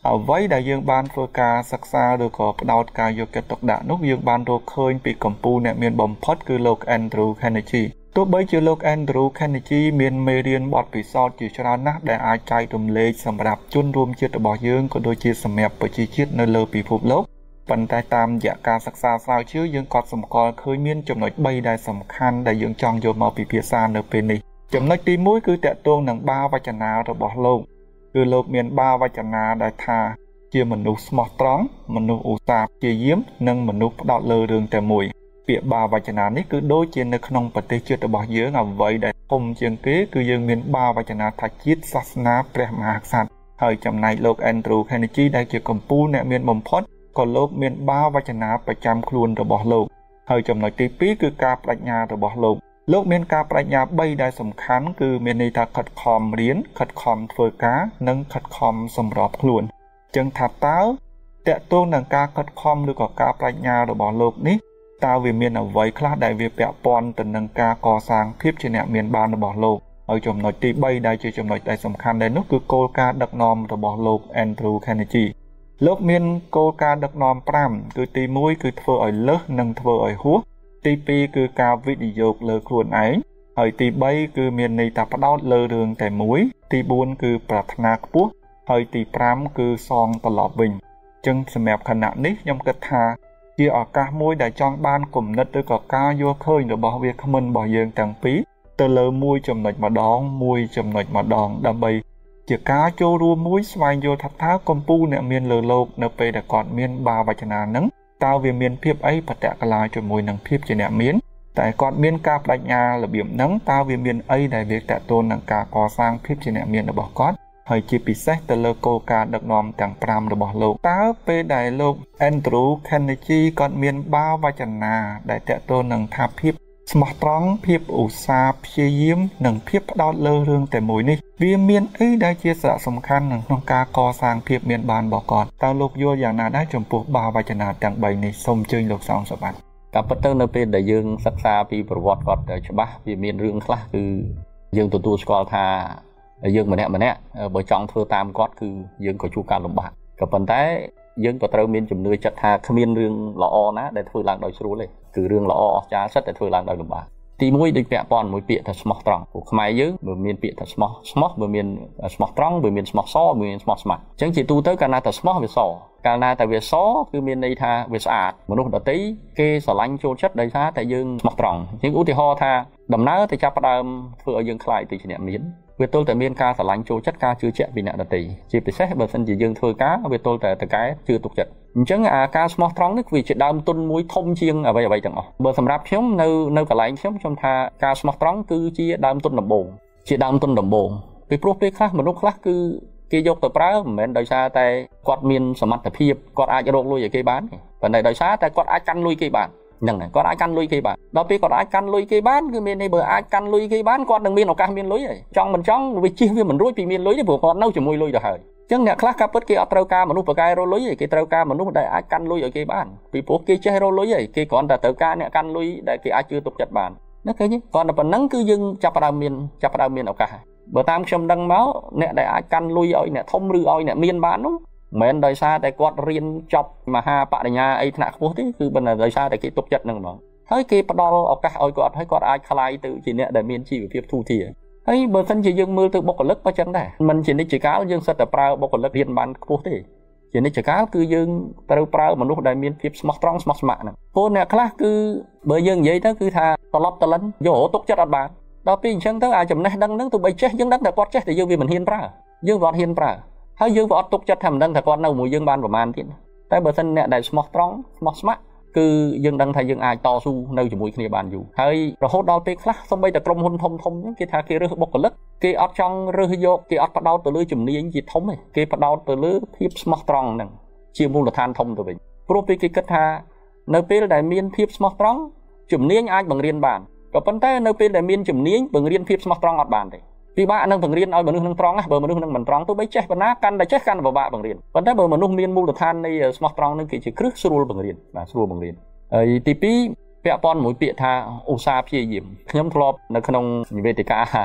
អ្វីដែលយើងបានធ្វើការសិក្សាឬក៏ផ្ដោតការយកចិត្តទុកដាក់នោះយើងបានរកឃើញពីកម្ពុជាអ្នកមានបំផុតគឺលោក Andrew Carnegie ទោះបីជាលោក Andrew Carnegie មានមេរៀនបទពិសោធន៍ជាច្រើនណាស់ដែលអាចចែករំលែកសម្រាប់ជនរួមជាតិរបស់យើងក៏ដូចជាសម្រាប់ប្រជាជាតិនៅលើពិភពលោកប៉ុន្តែតាមរយៈការសិក្សាស្រាវជ្រាវយើងក៏សម្គាល់ឃើញមានចំណុច3ដែលសំខាន់ដែលយើងចង់យកមកពិភាក្សានៅពេលនេះចំណុចទី1គឺតាក់ទងនឹងបាវចនារបស់លោកគឺលោកមានបាវចនាដែលថាជាមនុស្សស្មោះត្រង់មនុស្សឧស្សាហ៍ព្យាយាមនិងមនុស្សផ្ដោតលើរឿងតែមួយពាក្យបាវចនានេះគឺដូចជានៅក្នុងប្រទេសជាតិរបស់យើងអ្វីដែលធំជាងគេគឺយើងមានបាវចនាថាជាតិសាសនាព្រះមហាក្សត្រហើយចំណែកលោក Andrew Carnegie ដែលជាកម្ពុជាអ្នកមានបំផុតក៏លោកមានបាវចនាប្រចាំខ្លួនរបស់លោកហើយចំណុចទី2គឺការបដិញ្ញារបស់លោកមានការបដិញ្ញា3ដែលសំខាន់គឺមានន័យថាខិតខំរៀនខិតខំធ្វើការនិងខិតខំសម្របខ្លួនចឹងថាតើតកតងនឹងការខិតខំឬក៏ការបដិញ្ញារបស់លោកនេះតើវាមានអ្វីខ្លះដែលវាពាក់ព័ន្ធទៅនឹងការកសាងភាពជាអ្នកមានបានរបស់លោកហើយចំណុចទី3ដែលជាចំណុចដែលសំខាន់ដែរនោះគឺគោលការណ៍ដឹកនាំរបស់លោក Andrew Carnegie លោកមានគោលការណ៍ដឹកនាំ5គឺទី1គឺធ្វើឲ្យលើសនិងធ្វើឲ្យហួសទី2គឺការវិនិយោគលើខ្លួនឯងហើយទី3គឺមានន័យថាផ្ដោតលើរឿងតែមួយទី4គឺប្រាថ្នាខ្ពស់ហើយទី5គឺសងត្រឡប់វិញអញ្ចឹងសម្រាប់ខណៈនេះខ្ញុំគិតថាជាឱកាសមួយដែលចង់បានគំនិតឬក៏ការយល់ឃើញរបស់វាគ្មិនរបស់យើងទាំងពីរទៅលើមួយចំណុចម្ដងដើម្បីជាការចូលរួមមួយស្វែងយល់ថាតើកម្ពុជាអ្នកមានលើលោកនៅពេលដែលគាត់មានបាវចនានឹងតើវាមានភាពអីបតកលាជាមួយនឹងភាពជាអ្នកមានតែគាត់មានការបដិញ្ញារបៀបហ្នឹងតើវាមានអីដែលវាតកតូននឹងការកសាងភាពជាអ្នកមានរបស់គាត់ហើយជាពិសេសទៅលើគោលការណ៍ដឹកនាំទាំង5របស់លោកតើពេលដែលលោក Andrew Carnegie គាត់មានបាវចនាដែលតកតូននឹងថាភាពស្មោះត្រង់ភាពឧស្សាហ៍ព្យាយាមនិងភាពផ្ដោតលើរឿងតែមួយនេះវាមានអីដែលជាសារៈសំខាន់ក្នុងការកសាងភាពមានបានរបស់គាត់តើលោកយល់យ៉ាងណាដែរចំពោះបាវចនាទាំង3នេះសូមអញ្ជើញលោកសង្ឃសុបាទការពិតទៅនៅពេលដែលយើងសិក្សាពីប្រវត្តិគាត់ច្បាស់វាមានរឿងខ្លះគឺយើងទទួលស្គាល់ថាយើងម្នាក់បើចង់ធ្វើតាមគាត់គឺយើងក៏ជួបការលំបាកក៏ប៉ុន្តែយើងក៏ត្រូវមានជំនឿចិត្តថាគ្មានរឿងល្អណាដែលធ្វើឡើងដោយស្រួលទេគឺរឿងល្អអស្ចារ្យសិតតែធ្វើឡើងដោយលំបាកទី1ដូចពាក់ព័ន្ធមួយពាក្យថាស្មោះត្រង់ព្រោះខ្មែរយើងបើមានពាក្យថាស្មោះបើមានស្មោះត្រង់បើមានស្មោះសបើមានស្មោះស្ម័គ្រអញ្ចឹងជាទូទៅកាលណាតែស្មោះវាសកាលណាតែវាសគឺមានន័យថាវាស្អាតមនុស្សដទៃគេស្រឡាញ់ចូលចិត្តដោយសារតែយើងស្មោះត្រង់ជាងឧទាហរណ៍ថាដំណើរទៅចាប់ផ្ដើមធ្វើឲ្យយើងខ្លាចទៅជាអ្នកមានវាទល់តែមានការស្រឡាញ់ចូលចិត្តការជឿជាក់ពីអ្នកដទៃជាពិសេសបើសិនជាយើងធ្វើការវាទល់តែតកែជឿទុកចិត្តអញ្ចឹងការស្មោះត្រង់នេះវាជាដើមទុនមួយធំជាងអ្វីទាំងអស់បើសម្រាប់ខ្ញុំនៅកន្លែងខ្ញុំថាការស្មោះត្រង់គឺជាដើមទុនដំបូងពីព្រោះពេលខ្លះមនុស្សខ្លះគឺគេយកទៅប្រើមិនមែនដោយសារតែគាត់មានសមត្ថភាពគាត់អាចរកលុយឲ្យគេបានទេប៉ុន្តែដោយសារតែគាត់អាចកាន់លុយគេបានហ្នឹងហើយគាត់អាចកាន់លុយគេបានដល់ពេលគាត់អាចកាន់លុយគេបានគឺមានន័យបើអាចកាន់លុយគេបានគាត់នឹងមានឱកាសមានលុយហើយចង់មិនចង់វាជិះវាមិនរួចពីមានលុយទេព្រោះគាត់នៅជាមួយលុយទៅហើយអញ្ចឹងអ្នកខ្លះក៏ពិតគេអត់ត្រូវការមនុស្សបកកែរលុយទេគេត្រូវការមនុស្សដែលអាចកាន់លុយឲ្យគេបានពីព្រោះគេចេះរលុយហើយគេគ្រាន់តែត្រូវការអ្នកកាន់លុយដែលគេអាចជឿទុកចិត្តបានណាឃើញទេគ្រាន់តែប៉ុណ្ណឹងគឺយើងចាប់ផ្ដើមមានឱកាសហើយបើតាមខ្ញុំដឹងមកអ្នកដែលអាចកាន់លុយឲ្យអ្នកធំឬឲ្យអ្នកមានបាននោះមិនមែនដោយសារតែគាត់រៀនចប់មហាបរិញ្ញាអីថ្នាក់ខ្ពស់ទេគឺមិនដោយសារតែគេទុកចិត្តនឹងហ្មងហើយគេផ្ដល់ឱកាសឲ្យគាត់ហើយគាត់អាចក្លាយទៅជាអ្នកដែលមានជីវភាពធូរធារហើយបើសិនជាយើងមើលទៅបុគ្គលិកក៏ចឹងដែរមិនជានិច្ចកាលយើងសិតតែប្រើបុគ្គលិករៀនបានខ្ពស់ទេជានិច្ចកាលគឺយើងត្រូវប្រើមនុស្សដែលមានភាពស្មោះត្រង់ស្មោះស្ម័គ្រហ្នឹងព្រោះអ្នកខ្លះគឺបើយើងនិយាយទៅគឺថាត្រឡប់តលិនយកទុកចិត្តអត់បានដល់ពេលអញ្ចឹងទៅអាចចំណេះដឹងហ្នឹងទោះបីចេះយើងដឹងតែគាត់ចេះតែយើងវាមិនហ៊ានប្រើយើងវាអត់ហ៊ានប្រើហើយយើងក៏អត់ទុកចិត្តថាមិនដឹងថាគាត់នៅជាមួយយើងបានប្រហែលទៀតតែបើសិនអ្នកដែលស្មោះត្រង់ស្មោះស្ម័គ្រគឺយើងដឹងថាយើងអាចតស៊ូនៅជាមួយគ្នាបានយូរហើយរហូតដល់ពេលខ្លះសូម្បីតែក្រុមហ៊ុនធំហ្នឹងគេថាគេរើសបុគ្គលិកគេអត់ចង់រើសយកគេអត់ផ្ដោតទៅលើជំនាញជាធំទេគេផ្ដោតទៅលើភាពស្មោះត្រង់ហ្នឹងជាមូលដ្ឋានធំទៅវិញព្រោះពេលគេគិតថានៅពេលដែលមានភាពស្មោះត្រង់ជំនាញអាចបង្រៀនបានក៏ប៉ុន្តែនៅពេលដែលមានជំនាញបង្រៀនភាពស្មោះត្រង់អត់បានទេពិបាកនឹងបង្រៀនឲ្យមនុស្សនឹងត្រង់ណាបើមនុស្សនឹងមិនត្រង់ទោះបីចេះប៉ុណ្ណាកាន់តែចេះកាន់តែពិបាកបង្រៀនប៉ុន្តែបើមនុស្សមានមូលដ្ឋាននៃស្មោះត្រង់នឹងគឺជាគ្រឹះស្រួលបង្រៀនបាទស្រួលបង្រៀនហើយទី2ពាក់ព័ន្ធមួយពាក្យថាឧស្សាហ៍ព្យាយាមខ្ញុំធ្លាប់នៅក្នុងវេទិកា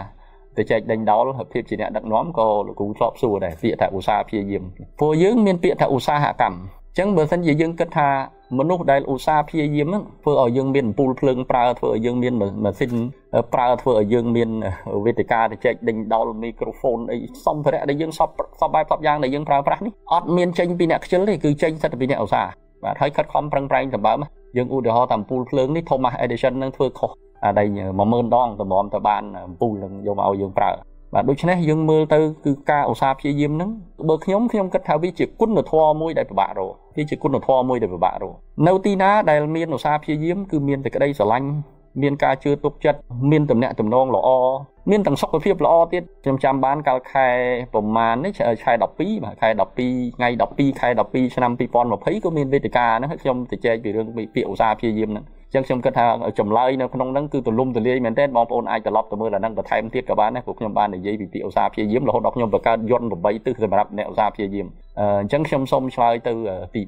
តែចែកដេញដោលភាពជាអ្នកដឹកនាំក៏លោកគ្រូធ្លាប់សួរដែរពាក្យថាឧស្សាហ៍ព្យាយាមពួកយើងមានពាក្យថាឧស្សាហកម្មអញ្ចឹងបើសិនជាយើងគិតថាមនុស្សដែលឧស្សាហ៍ព្យាយាមហ្នឹងធ្វើឲ្យយើងមានអំពូលភ្លើងប្រើធ្វើឲ្យយើងមានម៉ាស៊ីនប្រើធ្វើឲ្យយើងមានវេទិកាទៅចែកដេញដោលមីក្រូហ្វូនអីសម្ភារៈដែលយើងសពបែបសពយ៉ាងដែលយើងប្រើប្រាស់នេះអត់មានចេញពីអ្នកខ្ជិលទេគឺចេញសិតពីអ្នកឧស្សាហ៍បាទហើយខិតខំប្រឹងប្រែងសម្បើមយើងឧទាហរណ៍តាមអំពូលភ្លើងនេះ Thomas Edison នឹងធ្វើខុសអាដែល 10000 ដងតម្រាំទៅបានអំពូលនឹងយកមកឲ្យយើងប្រើបាទដូច្នេះយើងមើលទៅគឺការឧស្សាហ៍ព្យាយាមហ្នឹងបើខ្ញុំគិតថាវាជាគុណធម៌មួយដែលពិបាករកវាជាគុណធម៌មួយដែលពិបាករកនៅទីណាដែលមានឧស្សាហ៍ព្យាយាមគឺមានតែក្តីស្រឡាញ់មានការជឿទុកចិត្តមានទំនាក់ទំនងល្អមានទាំងសុខភាពល្អទៀតខ្ញុំចាំបានកាលខែប្រហែលនេះខែ12បាទខែ12ថ្ងៃ12ខែ12ឆ្នាំ2020ក៏មានវេទិកាហ្នឹងខ្ញុំទៅចែកពីរឿងពាក្យឧស្សាហ៍ព្យាយាមហ្នឹងអញ្ចឹងខ្ញុំគិតថាចម្លើយនៅក្នុងហ្នឹងគឺទូលំទូលាយមែនទែនបងប្អូនអាចត្រឡប់ទៅមើលអាហ្នឹងបន្ថែមទៀតក៏បានដែរព្រោះខ្ញុំបាននិយាយពីពាក្យឧស្សាហ៍ព្យាយាមរហូតដល់ខ្ញុំបង្កើតយន្ត8ទិសសម្រាប់អ្នកឧស្សាហ៍ព្យាយាមអញ្ចឹងខ្ញុំសូមឆ្លើយទៅទី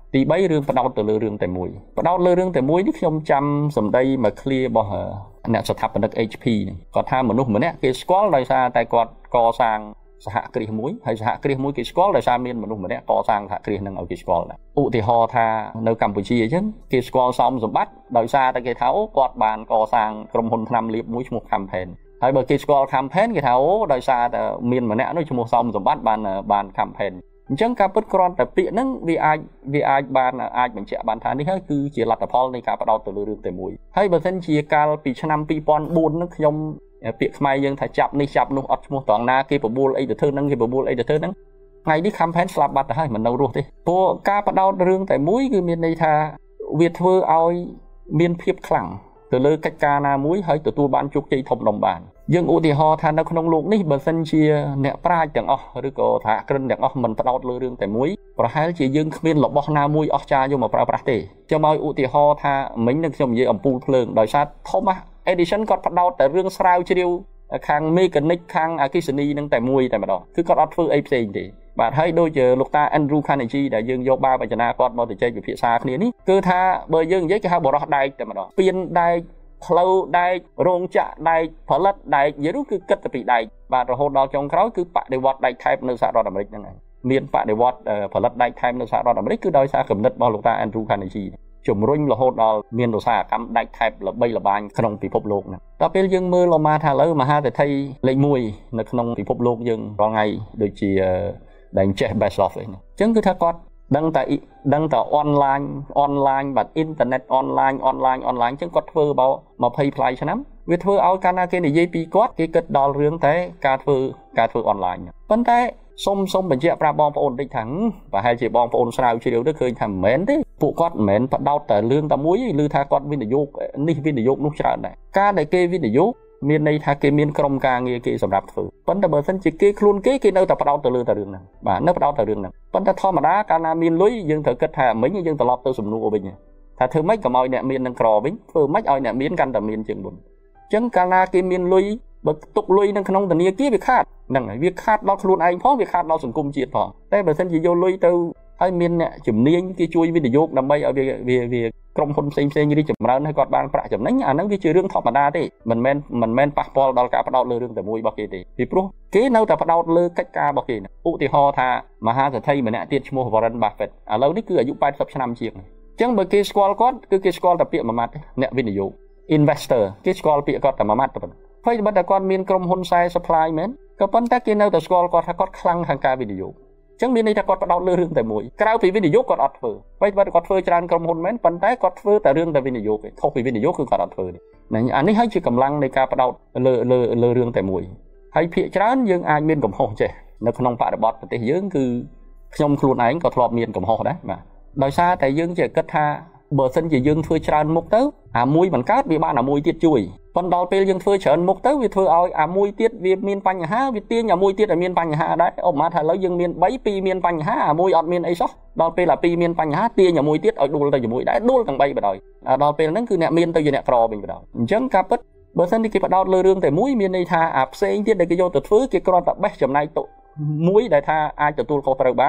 3រឿងផ្ដោតទៅលើរឿងតែមួយផ្ដោតលើរឿងតែមួយនេះខ្ញុំចាំសម្ដីមកឃ្លារបស់អ្នកស្ថាបនិក HP ហ្នឹងគាត់ថាមនុស្សម្នាក់គេស្គាល់ដោយសារតែគាត់កសាងសហគ្រាសមួយហើយសហគ្រាសមួយគេស្គាល់ដោយសារមានមនុស្សម្នាក់កសាងសហគ្រាសហ្នឹងឲ្យគេស្គាល់ដែរឧទាហរណ៍ថានៅកម្ពុជាអញ្ចឹងគេស្គាល់សមសម្បត្តិដោយសារតែគេថាអូគាត់បានកសាងក្រុមហ៊ុនថ្នាំលាបមួយឈ្មោះ Campaign ហើយបើគេស្គាល់ Campaign គេថាអូដោយសារតែមានម្នាក់នោះឈ្មោះសមសម្បត្តិបាន Campaign អញ្ចឹងការពិតគ្រាន់តែពាក្យហ្នឹងវាអាចបញ្ជាក់បានថានេះហើយគឺជាលទ្ធផលនៃការផ្ដោតទៅលើរឿងតែមួយហើយបើមិនជាកាលពីឆ្នាំ2004ហ្នឹងខ្ញុំពាក្យខ្មែរយើងថាចាប់នេះចាប់នោះអត់ឈ្មោះត្រង់ណាគេបបួលអីទៅធ្វើហ្នឹងគេបបួលអីទៅធ្វើហ្នឹងថ្ងៃនេះ Campaign ស្លាប់បាត់ទៅហើយមិននៅរស់ទេព្រោះការផ្ដោតរឿងតែមួយគឺមានន័យថាវាធ្វើឲ្យមានភាពខ្លាំងទៅលើកិច្ចការណាមួយហើយទទួលបានជោគជ័យធំដុំបានយើងឧទាហរណ៍ថានៅក្នុងโลกនេះបើសិនជាអ្នកប្រាជ្ញទាំងអស់ឬក៏ថាក្រិនទាំងអស់មិនផ្ដោតលើរឿងតែមួយប្រហែលជាយើងគ្មានរបស់ណាមួយអស្ចារ្យយកមកប្រើប្រាស់ទេខ្ញុំឲ្យឧទាហរណ៍ថាមិញនឹងខ្ញុំនិយាយអំពូលភ្លើងដោយសារ Thomas Edison គាត់ផ្ដោតតែរឿងស្រាវជ្រាវខាង mechanic ខាងអគ្គិសនីនឹងតែមួយតែម្ដងគឺគាត់អត់ធ្វើអីផ្សេងទេបាទហើយដូចជាលោកតា Andrew Carnegie ដែលយើងយកបាវចនាគាត់មកទៅចែកវិភាសាគ្នានេះគឺថាបើយើងនិយាយគេហៅបរោះដែកតែម្ដងពៀនដែកផ្លូវដែករោងចក្រដែកផលិតដែកនិយាយនោះគឺគិតទៅពីដែកបាទរហូតដល់ចុងក្រោយគឺបដិវត្តដែកថែបនៅសហរដ្ឋអាមេរិកហ្នឹងហើយមានបដិវត្តផលិតដែកថែបនៅសហរដ្ឋអាមេរិកគឺដោយសារគំនិតរបស់លោកតា Andrew Carnegie ជំរុញរហូតដល់មានឧស្សាហកម្មដែកថែបល្បីល្បាញក្នុងពិភពលោកហ្នឹងដល់ពេលយើងមើលមកថាឥឡូវមហាសេដ្ឋីលេខ1នៅក្នុងពិភពលោកយើងរាល់ថ្ងៃដូចជាដែលចេះ best of អីហ្នឹងអញ្ចឹងគឺថាគាត់ដឹងតែអនឡាញបាទអ៊ីនធឺណិតអនឡាញអញ្ចឹងគាត់ធ្វើabout 20 ផ្លាយឆ្នាំវាធ្វើឲ្យកាលណាគេនិយាយពីគាត់គេគិតដល់រឿងតែការធ្វើអនឡាញប៉ុន្តែសុំបញ្ជាក់ប្រាប់បងប្អូនតិចថាប្រហែលជាបងប្អូនស្រាវជ្រាវទៅឃើញថាមិនមែនទេពួកគាត់មិនមែនបដោតតែលឿនតែមួយទេឮថាគាត់វិនិយោគនេះវិនិយោគនោះច្រើនដែរការដែលគេវិនិយោគមានន័យថាគេមានក្រុមការងារគេសម្រាប់ធ្វើប៉ុន្តែបើសិនជាគេខ្លួនគេនៅតែបដោតទៅលើតែរឿងហ្នឹងបាទនៅបដោតតែរឿងហ្នឹងប៉ុន្តែធម្មតាកាលណាមានលុយយើងត្រូវគិតថាមិញយើងត្រឡប់ទៅសំណួរវិញថាធ្វើម៉េចកុំឲ្យអ្នកមាននឹងក្រវិញធ្វើម៉េចឲ្យអ្នកមានកាន់តែមានជាងមុនអញ្ចឹងកាលណាគេមានលុយបើទុកលុយនៅក្នុងធនាគារវាខាតហ្នឹងហើយវាខាតដល់ខ្លួនឯងផងវាខាតដល់សង្គមជាតិផងតែបើសិនជាយកលុយទៅហើយមានអ្នកជំនាញគេជួយវិនិយោគដើម្បីឲ្យវាក្រុមហ៊ុនផ្សេងរីកចម្រើនហើយគាត់បានប្រាក់ចំណេញអាហ្នឹងវាជារឿងធម្មតាទេមិនមែនប៉ះពាល់ដល់ការផ្ដោតលើរឿងតែមួយរបស់គេទេពីព្រោះគេនៅតែផ្ដោតលើកិច្ចការរបស់គេឧទាហរណ៍ថាមហាសេដ្ឋីម្នាក់ទៀតឈ្មោះ Warren Buffett ឥឡូវនេះគឺអាយុ80ឆ្នាំជាងអញ្ចឹងបើគេស្គាល់គាត់គឺគេស្គាល់តែពាក្យមួយម៉ាត់អ្នកវិនិយោគ investor គេស្គាល់ពាក្យគាត់តែមួយម៉ាត់ប៉ុណ្ណឹងហើយបើតែគាត់មានក្រុមហ៊ុនខ្សែ supply មែនក៏ប៉ុន្តែគេនៅតែស្គាល់គាត់ថាគាត់ខ្លាំងខាងការវិនិយោគអញ្ចឹងមានន័យថាគាត់ផ្ដោតលើរឿងតែមួយក្រៅពីវិនិយោគគាត់អត់ធ្វើហើយបើគាត់ធ្វើច្រើនក្រុមហ៊ុនមែនប៉ុន្តែគាត់ធ្វើតែរឿងតែវិនិយោគទេខុសពីវិនិយោគគឺគាត់អត់ធ្វើទេអានេះហើយជាកម្លាំងនៃការផ្ដោតលើរឿងតែមួយហើយភាគច្រើនយើងអាចមានកំហុសចេះនៅក្នុងបរិបទប្រទេសយើងគឺខ្ញុំខ្លួនឯងក៏ធ្លាប់មានកំហុសដែរបាទដោយសារតែយើងជាគិតថាបើសិនជាយើងធ្វើច្រើនមុខទៅអាមួយមិនកើតវាបានអាមួយទៀតជួយប៉ុន្តែដល់ពេលយើងធ្វើច្រើនមុខទៅវាធ្វើឲ្យអាមួយទៀតវាមានបញ្ហាវាទាញអាមួយទៀតឲ្យមានបញ្ហាដែរឧបមាថាឥឡូវយើងមាន3 2មានបញ្ហាអាមួយអត់មានអីសោះដល់ពេលអា2មានបញ្ហាទាញអាមួយទៀតឲ្យដួលទៅជាមួយដែរដួលទាំង3បណ្ដោយដល់ពេលហ្នឹងគឺអ្នកមានទៅជាអ្នកក្រវិញបណ្ដោយអញ្ចឹងការពិតបើសិនជាគេបដោតលើរឿងតែមួយមានន័យថាអាផ្សេងទៀតដែលគេយកទៅធ្វើគេគ្រាន់តែបេះចំណែកទុកមួយដែលថាអាចទទួលខុសត្រូវបាន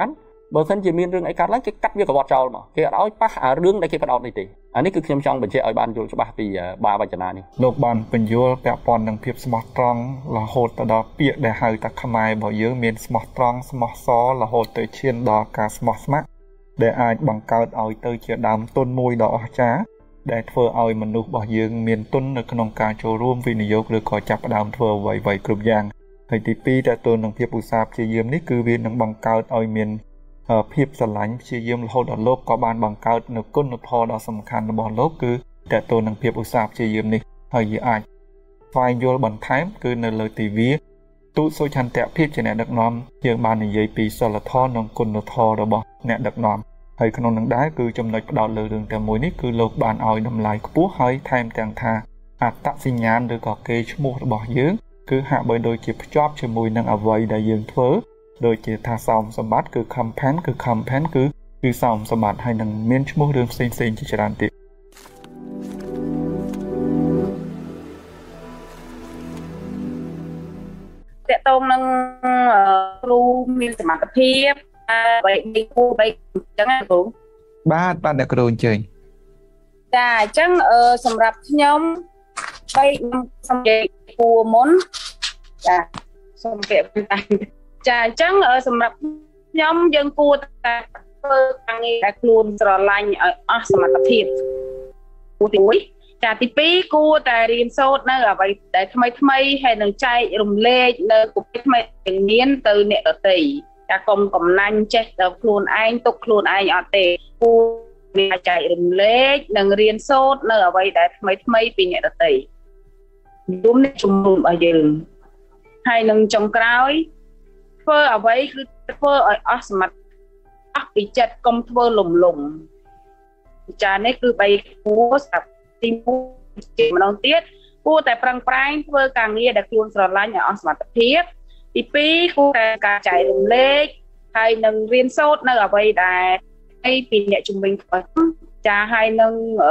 បើសិនជាមានរឿងអីកើតឡើងគេកាត់វាកវត្តចោលមកគេអត់ឲ្យប៉ះអារឿងដែលគេបដោតនេះទេអានេះគឺខ្ញុំចង់បញ្ជាក់ឲ្យបានយល់ច្បាស់ពីបាវចនានេះលោកបានបញ្យល់ពាក់ព័ន្ធនឹងភាពស្មោះត្រង់រហូតទៅដល់ពាក្យដែលហៅថាខ្មែររបស់យើងមានស្មោះត្រង់ស្មោះសររហូតទៅឈានដល់ការស្មោះស្ម័គ្រដែលអាចបង្កើតឲ្យទៅជាដើមទុនមួយដ៏អស្ចារ្យដែលធ្វើឲ្យមនុស្សរបស់យើងមានទុននៅក្នុងការចូលរួមវិនិយោគឬក៏ចាប់ផ្ដើមធ្វើអ្វីៗគ្រប់យ៉ាងហើយទី2តើតើនឹងភាពឧស្សាហ៍ព្យាយាមនេះគឺវានឹងបង្កើតឲ្យមានភាពស្រឡាញ់ព្យាយាមរហូតដល់លោកក៏បានបង្កើតនូវគុណធម៌ដ៏សំខាន់របស់លោកគឺតើតើនឹងភាពឧស្សាហ៍ព្យាយាមនេះហើយវាអាចស្វែងយល់បន្ថែមគឺនៅលើទិវាទូតសុឆន្ទៈភាពជាអ្នកដឹកនាំយើងបាននិយាយពីសិលធម៌និងគុណធម៌របស់អ្នកដឹកនាំហើយក្នុងនឹងដែរគឺចំណុចផ្ដោតលើរឿងតែមួយនេះគឺលោកបានឲ្យតម្លៃខ្ពស់ហើយថែមទាំងថាអត្តសញ្ញាណឬក៏កេរ្តិ៍ឈ្មោះរបស់យើងគឺហាក់បីដូចជាភ្ជាប់ជាមួយនឹងអ្វីដែលយើងធ្វើដូចជាថាសោមសម្បត្តិគឺ campaign គឺសោមសម្បត្តិហើយនឹងមានឈ្មោះរឿងផ្សេងៗជាច្រើនទៀតតកតងនឹងគ្រូមានសមត្ថភាពបីគូបីអញ្ចឹងណាគ្រូបាទអ្នកគ្រូអញ្ជើញចាអញ្ចឹងសម្រាប់ខ្ញុំបីខ្ញុំនិយាយគួរមុនចាសូមពាក្យបន្តែចាអញ្ចឹងសម្រាប់ខ្ញុំយើងគួរតែធ្វើការងារដែលខ្លួនស្រឡាញ់ឲ្យអស់សមត្ថភាពគួរទី1ចាទី2គួរតែរៀនសូត្រនៅអ្វីដែលថ្មីហើយនឹងចែករំលែកនៅគំនិតថ្មីទាំងមានទៅអ្នកដទៃចាកុំកំណាញ់ចេះដល់ខ្លួនឯងទុកខ្លួនឯងអត់ទេគួរមានចែករំលែកនិងរៀនសូត្រនៅអ្វីដែលថ្មីពីអ្នកដទៃយំនេះជំនុំរបស់យើងហើយនឹងចុងក្រោយធ្វើអ្វីគឺធ្វើឲ្យអស់សមត្ថអស់ពីចិត្តកុំធ្វើលំចានេះគឺ3គួរសម្រាប់ទី1ជាម្ដងទៀតគួរតែប្រឹងប្រែងធ្វើការងារដែលខ្លួនស្រឡាញ់ឲ្យអស់សមត្ថភាពទី2គួរតែការចែករំលែកហើយនឹងរៀនសូត្រនៅអ្វីដែលពីអ្នកជំនាញធ្វើចាហើយនឹង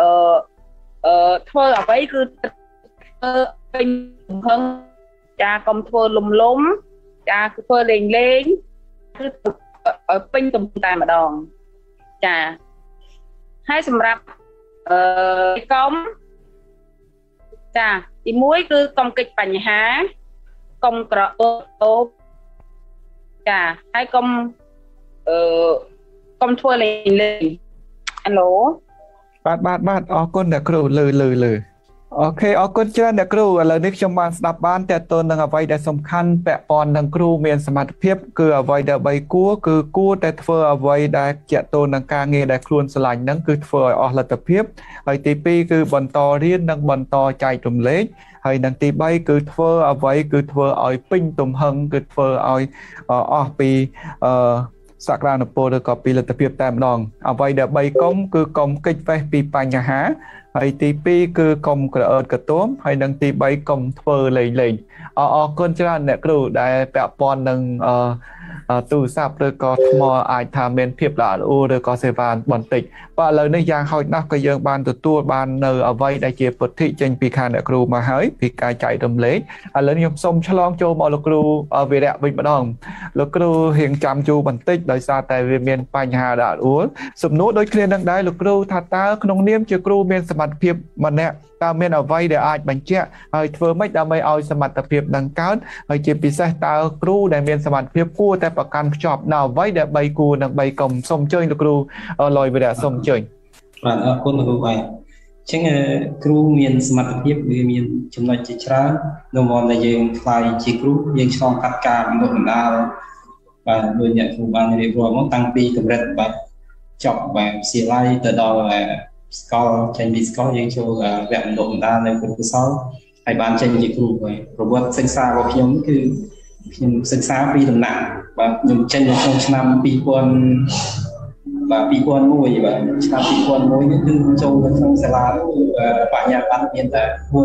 ធ្វើអ្វីគឺធ្វើពេញទំហឹងចាកុំធ្វើលំចាគឺធ្វើលេងគឺឲ្យពេញទំហឹងតែម្ដងចាហើយសម្រាប់កុំចាទី1គឺកុំកិច្ចបញ្ហាកុំក្រអូបចាហើយកុំធ្វើលេងអាឡូបាទអរគុណអ្នកគ្រូលើអូខេអរគុណច្រើនអ្នកគ្រូឥឡូវនេះខ្ញុំបានស្ដាប់បានតើតើនឹងអ្វីដែលសំខាន់ពាក់ព័ន្ធនឹងគ្រូមានសមត្ថភាពគឺអ្វីដែល3គួរគឺគួរតែធ្វើអ្វីដែលជាក់ទងនឹងការងារដែលខ្លួនស្រឡាញ់ហ្នឹងគឺធ្វើឲ្យអស់លទ្ធភាពហើយទី2គឺបន្តរៀននិងបន្តចែករំលែកហើយនឹងទី3គឺធ្វើអ្វីគឺធ្វើឲ្យពេញទំហឹងគឺធ្វើឲ្យអស់ពីសក្តានុពលឬក៏ពីលទ្ធភាពតែម្ដងអ្វីដែល3កុំគឺកុំកិច្ចវេះពីបញ្ហាហើយទី2គឺកុំក្រអឺតកទុំហើយនឹងទី3កុំធ្វើលេងអរគុណច្រើនអ្នកគ្រូដែលពាក់ព័ន្ធនឹងទូរស័ព្ទឬក៏ថ្មអាចថាមានភាពល្អល្អឬក៏សេវាបន្តិចបាទឥឡូវនេះយ៉ាងហោចណាស់ក៏យើងបានទទួលបាននៅអ្វីដែលជាពុទ្ធិចេញពីខាងអ្នកគ្រូមកហើយពីការចែករំលែកឥឡូវខ្ញុំសូមឆ្លងចូលមកលោកគ្រូវីរៈវិញម្ដងលោកគ្រូរៀងចាំជូរបន្តិចដោយសារតែវាមានបញ្ហាល្អល្អសំណួរដូចគ្នានឹងដែរលោកគ្រូថាតើក្នុងនាមជាគ្រូមានសមត្ថភាពម្នាក់តើមានអ្វីដែលអាចបញ្ជាក់ហើយធ្វើម៉េចដើម្បីឲ្យសមត្ថភាពនឹងកើតហើយជាពិសេសតើគ្រូដែលមានសមត្ថភាពគួរតែប្រកាន់ខ្ជាប់នៅអ្វីដែល3គួរនិង3កុំសូមអញ្ជើញលោកគ្រូលយវិរៈសូមអញ្ជើញបាទអរគុណលោកគ្រូបាទអញ្ចឹងគ្រូមានសមត្ថភាពវាមានចំណុចជាច្រើននៅមុនដែលយើងខ្លាយជាគ្រូយើងឆ្លងកាត់ការបណ្ដុះបណ្ដាលបាទដោយអ្នកគ្រូបានរៀបរាប់មកតាំងពីកម្រិតបាទចប់បាទវិទ្យាល័យទៅដល់ស្កលចេញពីស្កលយើងចូលវគ្គបណ្ដុះបណ្ដាលនៅគ្រូកុសលហើយបានចេញជាគ្រូហើយប្រវត្តិសិក្សារបស់ខ្ញុំគឺខ្ញុំសិក្សាពីដំណាក់បាទខ្ញុំចេញនៅក្នុងឆ្នាំ2000បាទ2001បាទឆ្នាំ2001នេះគឺចូលទៅក្នុងសាលាបញ្ញាបត្រមានតែ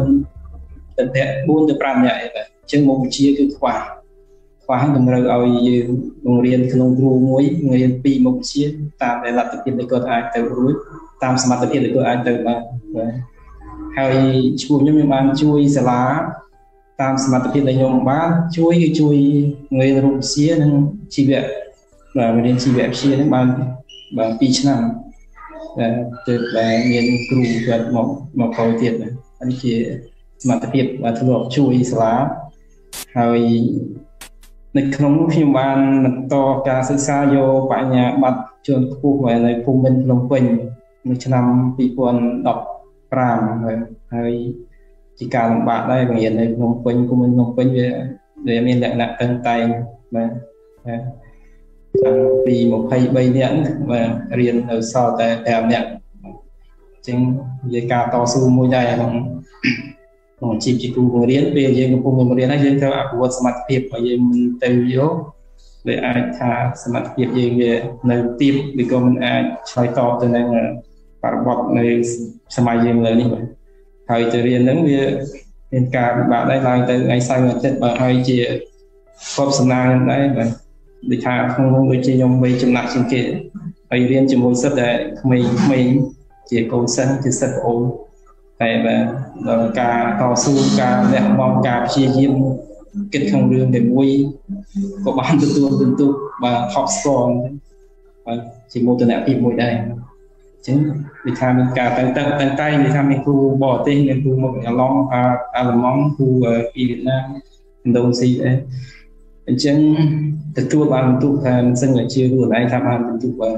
4ទៅ5នាក់ឯងបាទអញ្ចឹងមុខវិជ្ជាគឺខ្វះតម្រូវឲ្យយើងបង្រៀនក្នុងគ្រូមួយបង្រៀន2មុខវិជ្ជាតាមដែលលទ្ធភាពដែលគាត់អាចទៅរួចតាមសមត្ថភាពដែលគាត់អាចទៅបានបាទហើយឈ្មោះខ្ញុំបានជួយសាលាតាមសមត្ថភាពដែលខ្ញុំបានជួយបង្រៀនរូបវិទ្យានិងជីវៈ và mình chỉ vẽ chia đến bằng pi năm từ bài miền cừu và một câu tiết này anh chị mà tập hiệp và thu nhập chui xóaហើយនៅក្នុងខ្ញុំបានបន្តការសិក្សាយកបញ្ញាបត្រជាន់ខ្ពស់នៅភូមិន្ទភ្នំពេញនៅឆ្នាំ2015ហើយជាការលំបាកដែរបង្រៀននៅភ្នំពេញភូមិន្ទភ្នំពេញវាមានលក្ខណៈតឹងតែងបាទតាំងពី23នាក់បាទរៀននៅសល់តែ5នាក់អញ្ចឹងវាការតស៊ូមួយដែរក្នុងជីវជាគ្រូបង្រៀនពេលយើងកំពុងបង្រៀនហើយយើងត្រូវអភិវឌ្ឍសមត្ថភាពរបស់យើងមិនទៅយកវាអាចថាសមត្ថភាពយើងវានៅទាបឬក៏មិនអាចឆ្លើយតបទៅនឹងបរិបទនៅសម័យយើងឥឡូវនេះបាទហើយទៅរៀនហ្នឹងវាមានការពិបាកដែរឡើងទៅថ្ងៃសៅរ៍អាទិត្យបាទហើយជាគប់សំណាងដែរបាទដូចថាក្នុងនោះដូចជាខ្ញុំបីចំណាក់ជាងគេហើយរៀនជាមួយសិស្សដែលក្មេងជាកូនសិស្សជាសិស្សប្អូនតែបាទដល់ការតស៊ូការលះបង់ការព្យាយាមគិតក្នុងរឿងតែមួយក៏បានទទួលពិន្ទុបាទ top score បាទជាមោទនភាពមួយដែរអញ្ចឹងវាថាមានការតាំងតែវាថាមានគ្រូបរទេសមានគ្រូមកអាឡង់អាឡម៉ង់គ្រូពីវៀតណាមឥណ្ឌូនេស៊ីដែរអញ្ចឹងទទួលបានពិន្ទុថាមិនសឹងតែជាខ្លួនឯងថាបានពិន្ទុបាទ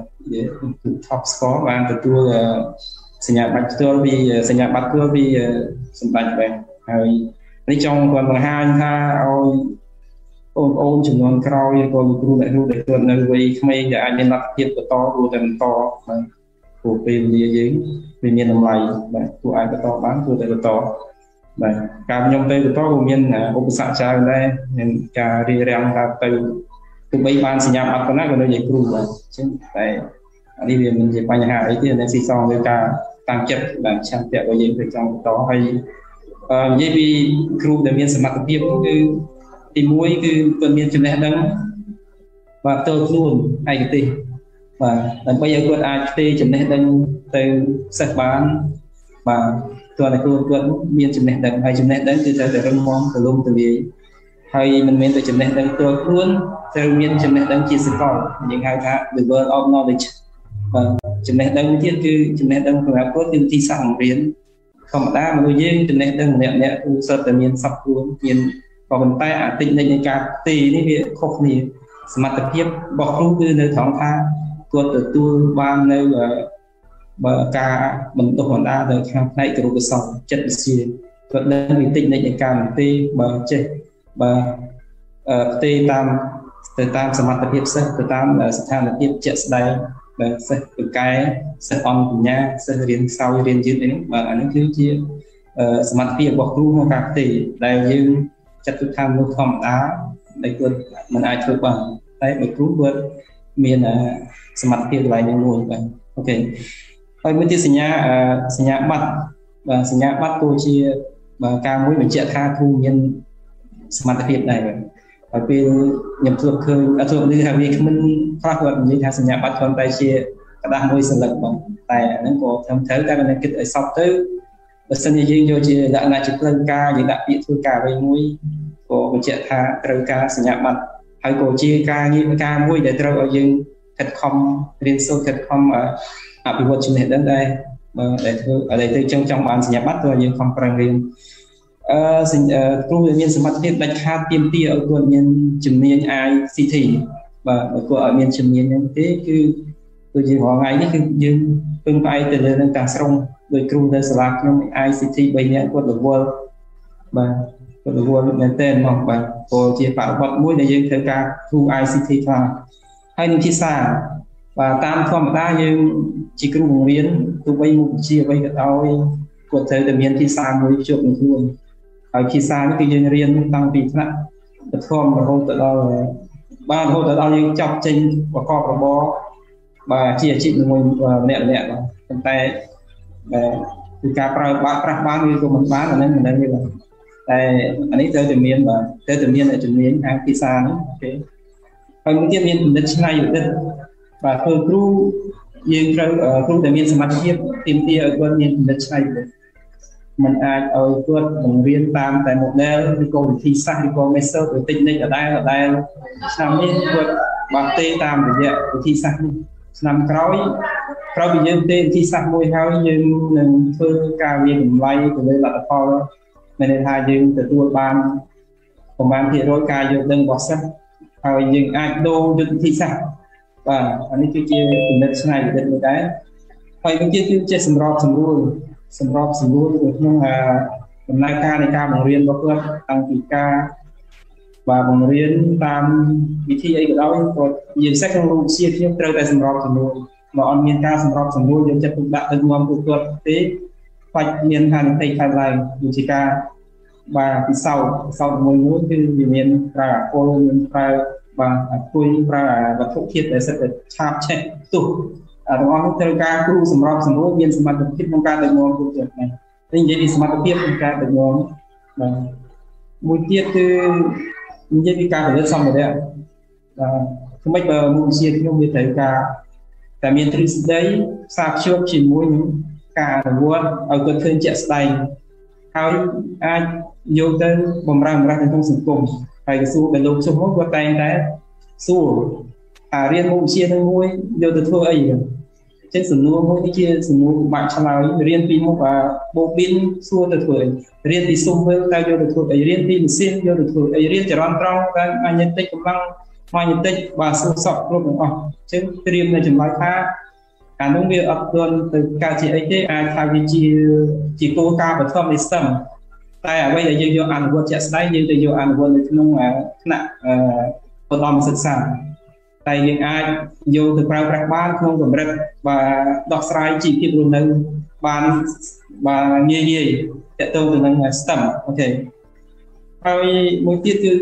top score បានទទួលសញ្ញាបត្រផ្ទាល់ពីសញ្ញាបត្រផ្ទាល់ពីសម្ដេចបែបហើយនេះចង់គាត់បង្ហាញថាឲ្យអូនចំនួនក្រោយក៏គ្រូអ្នកគ្រូដែលគាត់នៅវ័យក្មេងដែលអាចមានលទ្ធភាពបន្តគួរតែបន្តបាទព្រោះពេលវេលាយើងវាមានតម្លៃបាទគួរអាចបន្តបានគួរតែបន្តបាទការខ្ញុំទៅបន្តក៏មានឧបសគ្គច្រើនដែរមានការរៀបរៀងថាទៅទោះបីបានសញ្ញាបត្រប៉ុណ្ណាក៏នៅជាគ្រូបាទអញ្ចឹងតែអានេះវាមិនជាបញ្ហាអីទេនៅស៊ីសងលើការតាំងចិត្តបាទឆន្ទៈរបស់យើងទៅចង់បន្តហើយនិយាយពីគ្រូដែលមានសមត្ថភាពគឺទី1គឺគាត់មានចំណេះដឹងបាទផ្ទាល់ខ្លួនឯកទេសបាទដើម្បីឲ្យគាត់អាចផ្ទេរចំណេះដឹងទៅសិស្សបានបាទគាត់ឲ្យគាត់មានចំណេះដឹងហើយចំណេះដឹងគឺត្រូវតែរឹងមាំទូលំទូលាយហើយមិនមែនតែចំណេះដឹងផ្ទាល់ខ្លួនត្រូវមានចំណេះដឹងជាសកលយើងហៅថា the world of knowledge បាទចំណេះដឹងទៀតគឺចំណេះដឹងសម្រាប់គាត់គឺវិធីសាស្ត្របង្រៀនធម្មតាមនុស្សយើងចំណេះដឹងម្នាក់គឺសុទ្ធតែមានសពខ្លួនមានក៏ប៉ុន្តែអាតិចនៃការទីនេះវាខុសគ្នាសមត្ថភាពរបស់គ្រូគឺនៅត្រង់ថាគាត់ទទួលបាននៅបើការបណ្ដុះបណ្ដាលនៅខាងផ្នែកគរុកសលចិត្តវិទ្យាគាត់ដឹងវិតិចនៃការទីបើចេះបើផ្ទេរតាមសមត្ថភាពសិស្សទៅតាមស្ថានភាពជាក់ស្ដែងបាទសិស្សពូកែសិស្សអង្គបញ្ញាសិស្សរៀនខ្សោយរៀនយឺតនេះបាទអានេះគឺជាសមត្ថភាពរបស់គ្រូក្នុងការផ្ទេរដែលយើងចាត់ទុកថាមនុស្សធម្មតាដែលគាត់មិនអាចធ្វើបានតែបើគ្រូគាត់មានសមត្ថភាពកន្លែងនេះមួយបាទអូខេហើយមួយទៀតសញ្ញាបត្របាទសញ្ញាបត្រក៏ជាការមួយបញ្ជាក់ថាគ្រូមានសមត្ថភាពដែរហើយពេលខ្ញុំធ្លាប់ឃើញធ្លាប់ឮថាវាគ្មិនខ្លះគាត់និយាយថាសញ្ញាបត្រគ្រាន់តែជាกระดาษមួយសន្លឹកបងតែអាហ្នឹងក៏ត្រឹមត្រូវតែមិនគិតឲ្យសពទៅបើសិនជាយើងយកជាលក្ខណៈជាផ្លូវការយើងដាក់ពាក្យធ្វើការអ្វីមួយក៏បញ្ជាក់ថាត្រូវការសញ្ញាបត្រហើយក៏ជាការងារការមួយដែលត្រូវឲ្យយើងខិតខំរៀនសូត្រខិតខំអភិវឌ្ឍចំណេះដឹងដែរបើដែលធ្វើឲ្យទៅចង់បានសញ្ញាបត្រព្រោះយើងខំប្រឹងរៀនគ្រូដែលមានសមត្ថភាពដាច់ខាតទាមទារឲ្យគាត់មានជំនាញ ICT បាទបើគាត់ឲ្យមានជំនាញហ្នឹងទេគឺដូចជារាល់ថ្ងៃនេះគឺយើងពឹងផ្អែកទៅលើនឹងទាំងស្រុងដោយគ្រូនៅសាលាខ្ញុំ ICT 3នាក់គាត់រវល់បាទគាត់រវល់មែនទែនមកបាទព្រោះជាបរិបទមួយដែលយើងត្រូវការគ្រូ ICT ខ្លះហើយនឹងភាសាបាទតាមធម្មតាយើងជាគ្រូបង្រៀនទោះបីមុខវិជ្ជាអ្វីក៏ដោយគាត់ត្រូវតែមានភាសាមួយជួបនឹងខ្លួនហើយភាសានេះគឺយើងរៀនតាំងពីថ្នាក់ប្រថមរហូតទៅដល់យើងចប់ចេញប្រកបរបរបាទជាអាជីពមួយម្នាក់បាទប៉ុន្តែគឺការប្រើប្រាស់បានវាក៏មិនបានអានេះមិនដឹងទេបាទតែអានេះត្រូវតែមានបាទត្រូវតែមានជំនាញខាងភាសានេះអូខេហើយមួយទៀតមានគំនិតច្នៃប្រឌិតបាទធ្វើគ្រូយើងត្រូវគ្រូដែលមានសមត្ថភាពទាមទារឲ្យគាត់មានគំនិតច្នៃប្រឌិតមិនអាចឲ្យគាត់បង្រៀនតាមតែ model ឬក៏វិធីសាស្ត្រឬក៏ method តិចនិចដដែលឆ្នាំនេះគាត់បាទទេតាមរយៈវិធីសាស្ត្រនេះឆ្នាំក្រោយពីយើងទេវិធីសាស្ត្រមួយហើយយើងនឹងធ្វើការវាតម្លៃទៅលើលទ្ធផលមានន័យថាយើងទទួលបានប្រមាណភាគរយការយល់ដឹងរបស់សិស្សហើយយើងអាចដូរយុទ្ធវិធីសាស្ត្របាទអានេះគឺជាគំនិតច្នៃប្រឌិតមួយដែរហើយវិញទៀតគឺជាសម្របសម្រួលនៅក្នុងដំណើរការនៃការបង្រៀនរបស់គាត់តាំងពីការបង្រៀនតាមវិធីអីក៏ដោយក៏និយាយពិសេសក្នុងរូបវិទ្យាខ្ញុំត្រូវតែសម្របសម្រួលបើអត់មានការសម្របសម្រួលយើងចិត្តទុកដាក់ទៅនាំពួកគាត់ទេបាច់មានហានិភ័យខាងឡើយដូចជាការពិសោធន៍មួយគឺវាមានប្រើអពលមានប្រើអង្គុយប្រើវត្ថុធាតុដែលសិតតែឆាបឆេះទុះទាំងអស់នោះត្រូវការគ្រូសម្របសម្រួលមានសមត្ថភាពក្នុងការដឹកនាំពួកគាត់នេះនិយាយពីសមត្ថភាពក្នុងការដឹកនាំមួយទៀតគឺនិយាយពីការផលិតសម្ភារៈថ្មីបើមុខវិជ្ជាខ្ញុំវាត្រូវការតែមានទ្រឹស្ដីផ្សារភ្ជាប់ជាមួយនឹងការអនុវត្តឲ្យគាត់ឃើញជាក់ស្ដែងហើយអាចយកទៅបំរើសម្រាប់ក្នុងសង្គមហើយក្រសួងដែលលោកជុំមកគាត់តែងតែសួររៀនមុខវិជ្ជានឹងមួយយកទៅធ្វើអីចឹងសំណួរមួយនេះជាសំណួរពិបាកឆ្លើយរៀនពីមុខបូប៊ីនសួរទៅធ្វើអីរៀនពីស៊ុំមើលតើយកទៅធ្វើអីរៀនពីម៉ាស៊ីនយកទៅធ្វើអីរៀនចរន្តត្រង់តើម៉ាញ៉េទិកកម្លាំងម៉ាញ៉េទិកសួរសពគ្រប់ទាំងអស់ចឹងត្រៀមនៅចម្លើយថាអានោះវាអត់ទាន់ទៅកើតជាអីទេអាចថាវាជាគោលការណ៍បឋមនៃ STEM តែអ្វីដែលយើងយកអនុវត្តជាក់ស្ដែងយើងទៅយកអនុវត្តនៅក្នុងថ្នាក់ឧត្តមសិក្សាតែយើងអាចយកទៅប្រើប្រាស់បានក្នុងកម្រិតដោះស្រាយជីវភាពរស់នៅបានងាយទាក់ទងទៅនឹង STEM អូខេហើយមួយទៀតគឺ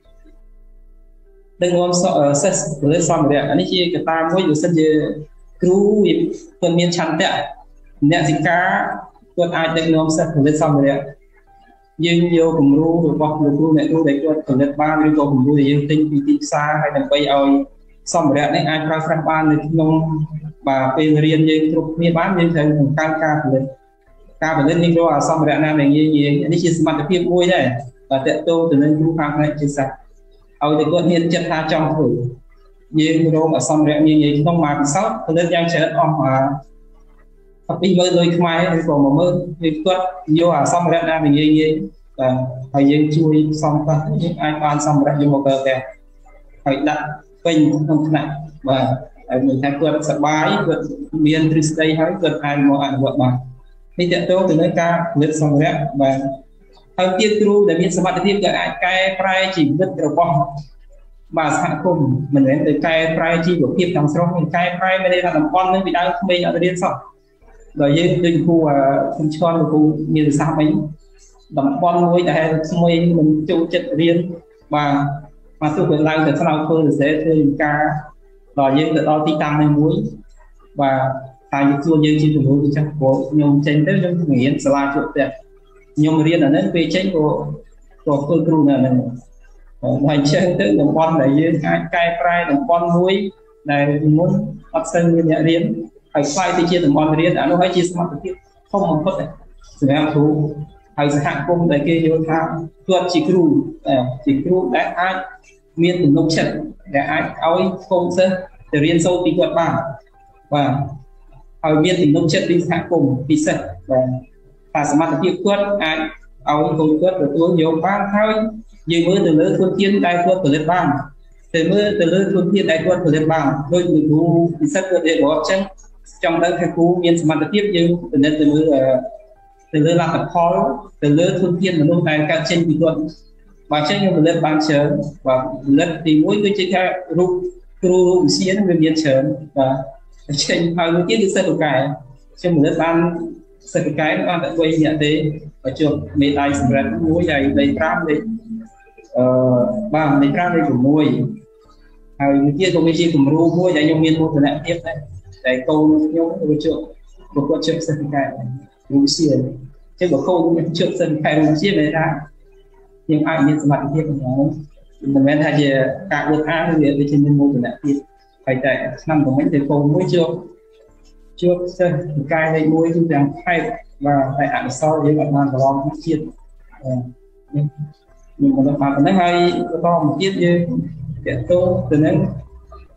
ដឹកនាំសិស្សលើសម្ភារៈអានេះជាកត្តាមួយបើសិនជាគ្រូគាត់មានឆន្ទៈអ្នកសិក្សាគាត់អាចដឹកនាំសិស្សផលិតសម្ភារៈយើងយកគំរូរបស់លោកគ្រូអ្នកគ្រូដែលគាត់ផលិតបានឬក៏គំរូដែលយើងទិញពីទីផ្សារហើយដើម្បីឲ្យសម្ភារៈនេះអាចប្រើប្រាស់បាននៅក្នុងពេលរៀនយើងគ្រប់គ្នាបានយើងត្រូវបង្កើនការផលិតនេះក៏សម្ភារៈណាដែលងាយនេះជាសមត្ថភាពមួយដែរតើតទៅទៅនឹងគ្រូខាងផ្នែកជាសាស្ត្រឲ្យតែគាត់មានចិត្តថាចង់ធ្វើយើងរកសម្ភារៈងាយក្នុងមកពិសោធន៍ផលិតយ៉ាងច្រើនអស់20000លុយខ្មែរឬក៏10000យើងគាត់យកសម្ភារៈណាដែលងាយហើយយើងជួយសំខ្លះយើងអាចបានសម្ភារៈយកមកប្រើផ្ទះហើយដាក់ពេញក្នុងថ្នាក់ហើយមានថាគាត់សប្បាយគាត់មានទ្រឹស្ដីហើយគាត់អាចមកអនុវត្តបាននេះតើតើទៅនឹងការផលិតសម្ភារៈហើយទៀតគ្រូដែលមានសមត្ថភាពក៏អាចកែប្រែជីវិតរបស់សហគមន៍មិនមែនទៅកែប្រែជីវភាពក្នុងស្រុកកែប្រែមិនได้ថាតំបន់នឹងពីដើមក្មេងអត់រៀនសោះដល់យើងដូចគ្រូខ្ញុំឆ្លងគ្រូមានវិសាស្ត្រអីតំបន់មួយដែលក្មេងមិនចូលចិត្តរៀនមកទោះទៅឡើងទៅស្នោធ្វើសរសេរធ្វើការដល់យើងទៅដល់ទីតាំងមួយតែជួនយើងជាជំនួយទៅចាស់ព្រោះខ្ញុំចេញទៅខ្ញុំរៀនសាលាជួបផ្ទះខ្ញុំរៀនអាហ្នឹងពេលចេញក៏ធ្វើគ្រូនៅហ្នឹងហើយចេះទៅតំបន់ដែលយើងអាចកែប្រែតំបន់មួយដែលមុនអត់ស្ទើរមានអ្នករៀនហើយខ្លាយទៅជាតំបន់រៀនអានោះហើយជាសមត្ថភាពធំបំផុតសម្រាប់គ្រូហើយសហគមន៍ដែលគេយល់ថាគាត់ជាគ្រូដែលអាចមានទំនុកចិត្តដែលអាចឲ្យកូនសិស្សទៅរៀនសូត្រពីគាត់បានហើយមានទំនុកចិត្តពីសហគមន៍ពិសេសថាសមត្ថភាពគាត់អាចឲ្យកូនគាត់ទទួលយកបានហើយយើងមើលទៅលើធនធានដែលគាត់ផលិតបានដូចគ្រូពិសេសគាត់រៀបរាប់ចឹងចង់ដឹងថាគ្រូមានសមត្ថភាពយើងពិនិត្យទៅលើលទ្ធផលទៅលើធនធានមនុស្សដែលកើតចេញពីគាត់បើចឹងខ្ញុំផលិតបានច្រើនផលិតទី1គឺជាការរូបគ្រូរូបវិទ្យានឹងវាមានច្រើនចេញហើយមួយទៀតគឺសិស្សកែខ្ញុំផលិតបានសិស្សកែបានតែ3នាក់ទេបើជួបមេដាយសម្រាប់មួយហើយលេខ5លេខលេខ5លេខ6ហើយមួយទៀតក៏មានជាគំរូមួយដែលខ្ញុំមានមោទនភាពដែរតែកូនខ្ញុំវាជួបប្រកួតជើងសិស្សកែរូបវិទ្យាចឹងបើកូនខ្ញុំជួបសិស្សកែរូបវិទ្យាមានថាខ្ញុំអាចមានសមត្ថភាពក្នុងនោះមិនមែនថាជាការអួតអាងវាដូចជាមានមោទនភាពហើយតែឆ្នាំទៅវិញទៅកូនមួយជួបសិស្សកែលេខ1គឺទាំងខេត្តតែអក្សរយើងអត់បានប្រឡងជាតិខ្ញុំមិនបានប៉ុណ្ណឹងហើយបន្តមកទៀតយើងតទៅនឹង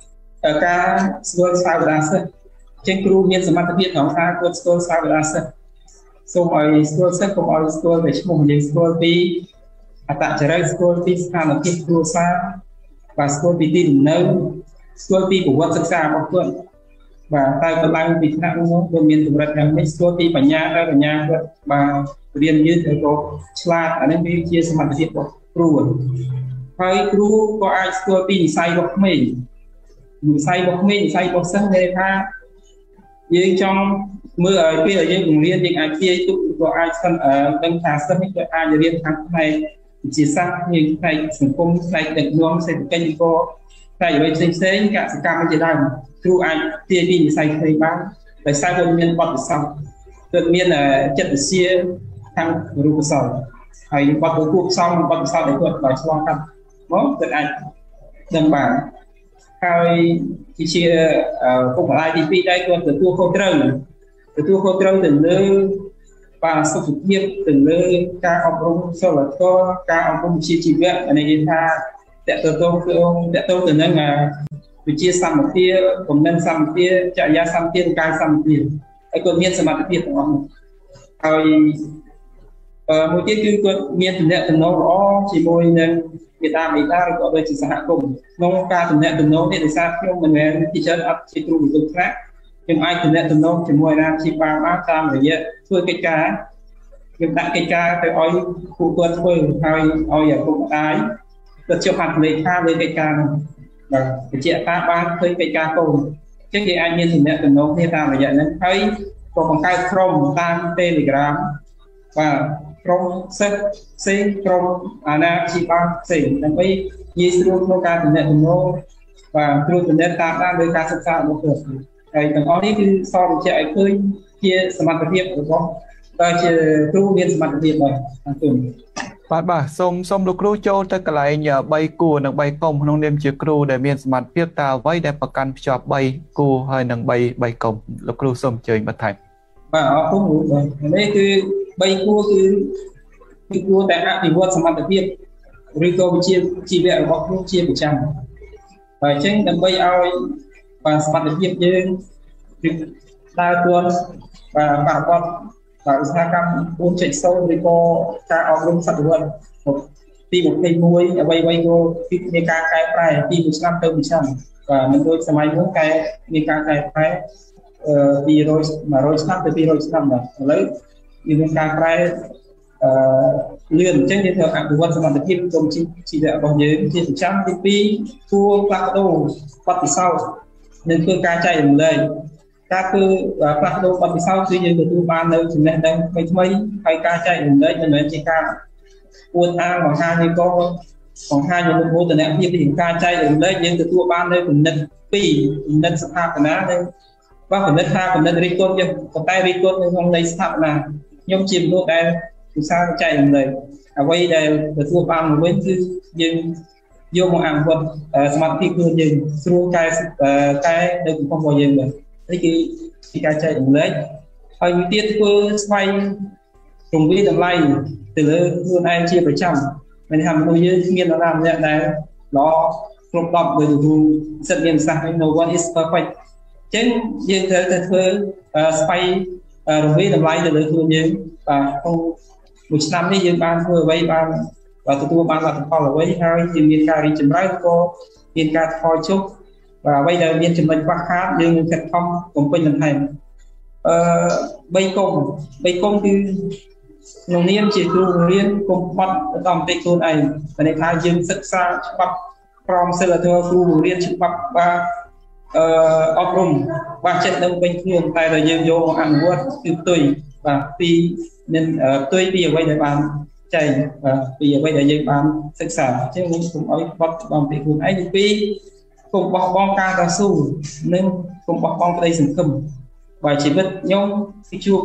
ការស្គាល់សាវតាសិស្សចឹងគ្រូមានសមត្ថភាពក្នុងការគាត់ស្គាល់សាវតាសិស្សសូមឲ្យស្គាល់សិស្សកុំឲ្យស្គាល់តែឈ្មោះយើងស្គាល់ពីអត្តចរិតស្គាល់ពីស្ថានភាពគ្រួសារបាទស្គាល់ពីទីលំនៅស្គាល់ពីប្រវត្តិសិក្សារបស់គាត់បាទតែកន្លែងពីថ្នាក់នោះគាត់មានកម្រិតយ៉ាងម៉េចស្គាល់ពីបញ្ញាគាត់បាទរៀនយឺតទៅក៏ឆ្លាតអានេះវាជាសមត្ថភាពរបស់គ្រូហើយគ្រូក៏អាចស្គាល់ពីនិស្ស័យរបស់ក្មេងនិស្ស័យរបស់ក្មេងនិស្ស័យរបស់សិស្សដែលថាយើងចង់មើលឲ្យពេលយើងបង្រៀនយើងអាចទាយទុកក៏អាចដឹងថាសិស្សនេះក៏អាចរៀនខាងផ្នែកវិទ្យាសាស្ត្រយើងផ្នែកសង្គមផ្នែកដឹកនាំសេដ្ឋកិច្ចក៏ផ្នែកអ្វីផ្សេងកសិកម្មជាដើមគ្រូអាចទាយពីនិស្ស័យផ្សេងបានដោយសារគាត់មានបទពិសោធន៍គាត់មានចិត្តវិទ្យាខាងរូបសាស្ត្រហើយបទគួបផ្សំបទពិសោធន៍ដែលគាត់ដោយឆ្លងកាត់មកគាត់អាចដឹងបានហើយជាពុកម្ដាយទី2ដែរគាត់ទទួលខុសត្រូវទៅលើបាទសុខភាពទៅលើការអប់រំសិលធម៌ការអប់រំវិជ្ជាជីវៈអានេះនិយាយថាតកតងទៅនឹងវិជ្ជាសម្បទាគំនិតសម្បទាចរិយាសម្បទាកាយសម្បទាហើយគាត់មានសមត្ថភាពទាំងអស់ហើយមួយទៀតគឺគាត់មានទំនាក់ទំនងល្អជាមួយនឹងមេដាបេដាឬក៏ដូចជាសហគមន៍ក្នុងការទំនាក់ទំនងនេះដោយសារខ្ញុំមិនមែនទីច្រើនអត់ជាគ្រូវិទ្យាថ្នាក់ខ្ញុំអាចទំនាក់ទំនងជាមួយអាណាព្យាបាលបានតាមរយៈធ្វើកិច្ចការខ្ញុំដាក់កិច្ចការទៅឲ្យគ្រូគាត់ធ្វើហើយឲ្យឪពុកម្ដាយគាត់ចុះហត្ថលេខាលើកិច្ចការនោះបាទបញ្ជាក់ថាបានធ្វើកិច្ចការកូនអញ្ចឹងគេអាចមានទំនាក់ទំនងគ្នាតាមរយៈហ្នឹងហើយក៏បង្កើតក្រុមតាម Telegram បាទក្រុមសិស្សផ្សេងក្រុមអាណាព្យាបាលផ្សេងដើម្បីងាយស្រួលក្នុងការទំនាក់ទំនងបាទត្រួតពិនិត្យតាមដានលើការសិក្សារបស់គាត់ហើយទាំងអស់នេះគឺសរបញ្ជាក់ឲ្យឃើញជាសមត្ថភាពរបស់ដែលជាគ្រូមានសមត្ថភាពដែរអរគុណបាទសូមលោកគ្រូចូលទៅកន្លែង3គួរនិង3កុំក្នុងនាមជាគ្រូដែលមានសមត្ថភាពតើអ្វីដែលប្រកាន់ភ្ជាប់3គួរហើយនិង3កុំលោកគ្រូសូមអញ្ជើញបន្ថែមបាទអរគុណបាទនេះគឺ3គួរគឺគួរតែអភិវឌ្ឍសមត្ថភាពឬក៏វិជ្ជាជីវៈរបស់គ្រូជាប្រចាំហើយអញ្ចឹងដើម្បីឲ្យបាទសមត្ថភាពយើងដើរទាន់បាទបរិបទបាទឧស្សាហកម្ម 4.0 ឬក៏ការអប់រំសតវត្សទី21អ្វីៗក៏គឺមានការកែប្រែពីមួយឆ្នាំទៅមួយឆ្នាំបាទមិនដូចសម័យមុនមានការកែប្រែពី100ឆ្នាំទៅ200ឆ្នាំបាទឥឡូវមានការប្រែលឿនអញ្ចឹងយើងត្រូវអភិវឌ្ឍសមត្ថភាពក្នុងជីវៈរបស់យើងជាប្រចាំទី2គួរផ្លាស់ប្ដូរបទពិសោធន៍និងធ្វើការចែករំលែកការធ្វើផ្លាស់ប្ដូរបទពិសោធន៍គឺយើងទទួលបាននៅចំណេះដឹងថ្មីហើយការចែករំលែកមិនមែនជាការអួតអាងបង្ហាញនេះក៏បង្ហាញនៅមោទនភាពពីការចែករំលែកយើងទទួលបាននៅគំនិត2គំនិតស្ថាបនានិងបាទគំនិតថាគំនិតរិះគន់យើងប៉ុន្តែរិះគន់នៅក្នុងន័យស្ថាបនាខ្ញុំជាមនុស្សដែលឧស្សាហ៍ចែករំលែកអ្វីដែលទទួលបានមកវិញគឺយើងយកមកអនុវត្តសមត្ថភាពខ្លួនយើងស្រួលកែនៅកំហុសរបស់យើងបាទនេះគឺជាការចែករំលែកហើយមួយទៀតធ្វើស្វែងរំវាយតម្លៃទៅលើខ្លួនឯងជាប្រចាំមានថាមនុស្សយើងគ្មាននរណាម្នាក់ដែលល្អគ្រប់10ដោយទទួលសិទ្ធិមានសាសន៍ No one is perfect អញ្ចឹងយើងត្រូវតែធ្វើស្វែងរំវាយតម្លៃទៅលើខ្លួនយើងបាទក្នុងមួយឆ្នាំនេះយើងបានធ្វើអ្វីបានទទួលបានលទ្ធផលអ្វីហើយយើងមានការរីកចម្រើនក៏មានការថយចុះបាទអ្វីដែលមានចំណុចខ្វះខាតយើងនឹងខិតខំបំពេញបន្ថែម3កុំគឺក្នុងនាមជាគ្រូបង្រៀនកុំបាត់តាមតិចខ្លួនឯងតែនេះថាយើងសិក្សាច្បាប់ក្រមសីលធម៌គ្រូបង្រៀនច្បាប់បាទអប់រំបាទចិត្តនឹងពេញខ្លួនតែដែលយើងយកមកអនុវត្តគឺផ្ទុយបាទពីមានផ្ទុយពីអ្វីដែលបានចែងពីអ្វីដែលយើងបានសិក្សាអញ្ចឹងខ្ញុំសូមឲ្យបាត់តាមតិចខ្លួនឯងទី2កុំបោះបង់ការតស៊ូនិងកុំបោះបង់ក្តីសង្ឃឹមបាទជីវិតខ្ញុំគឺជួប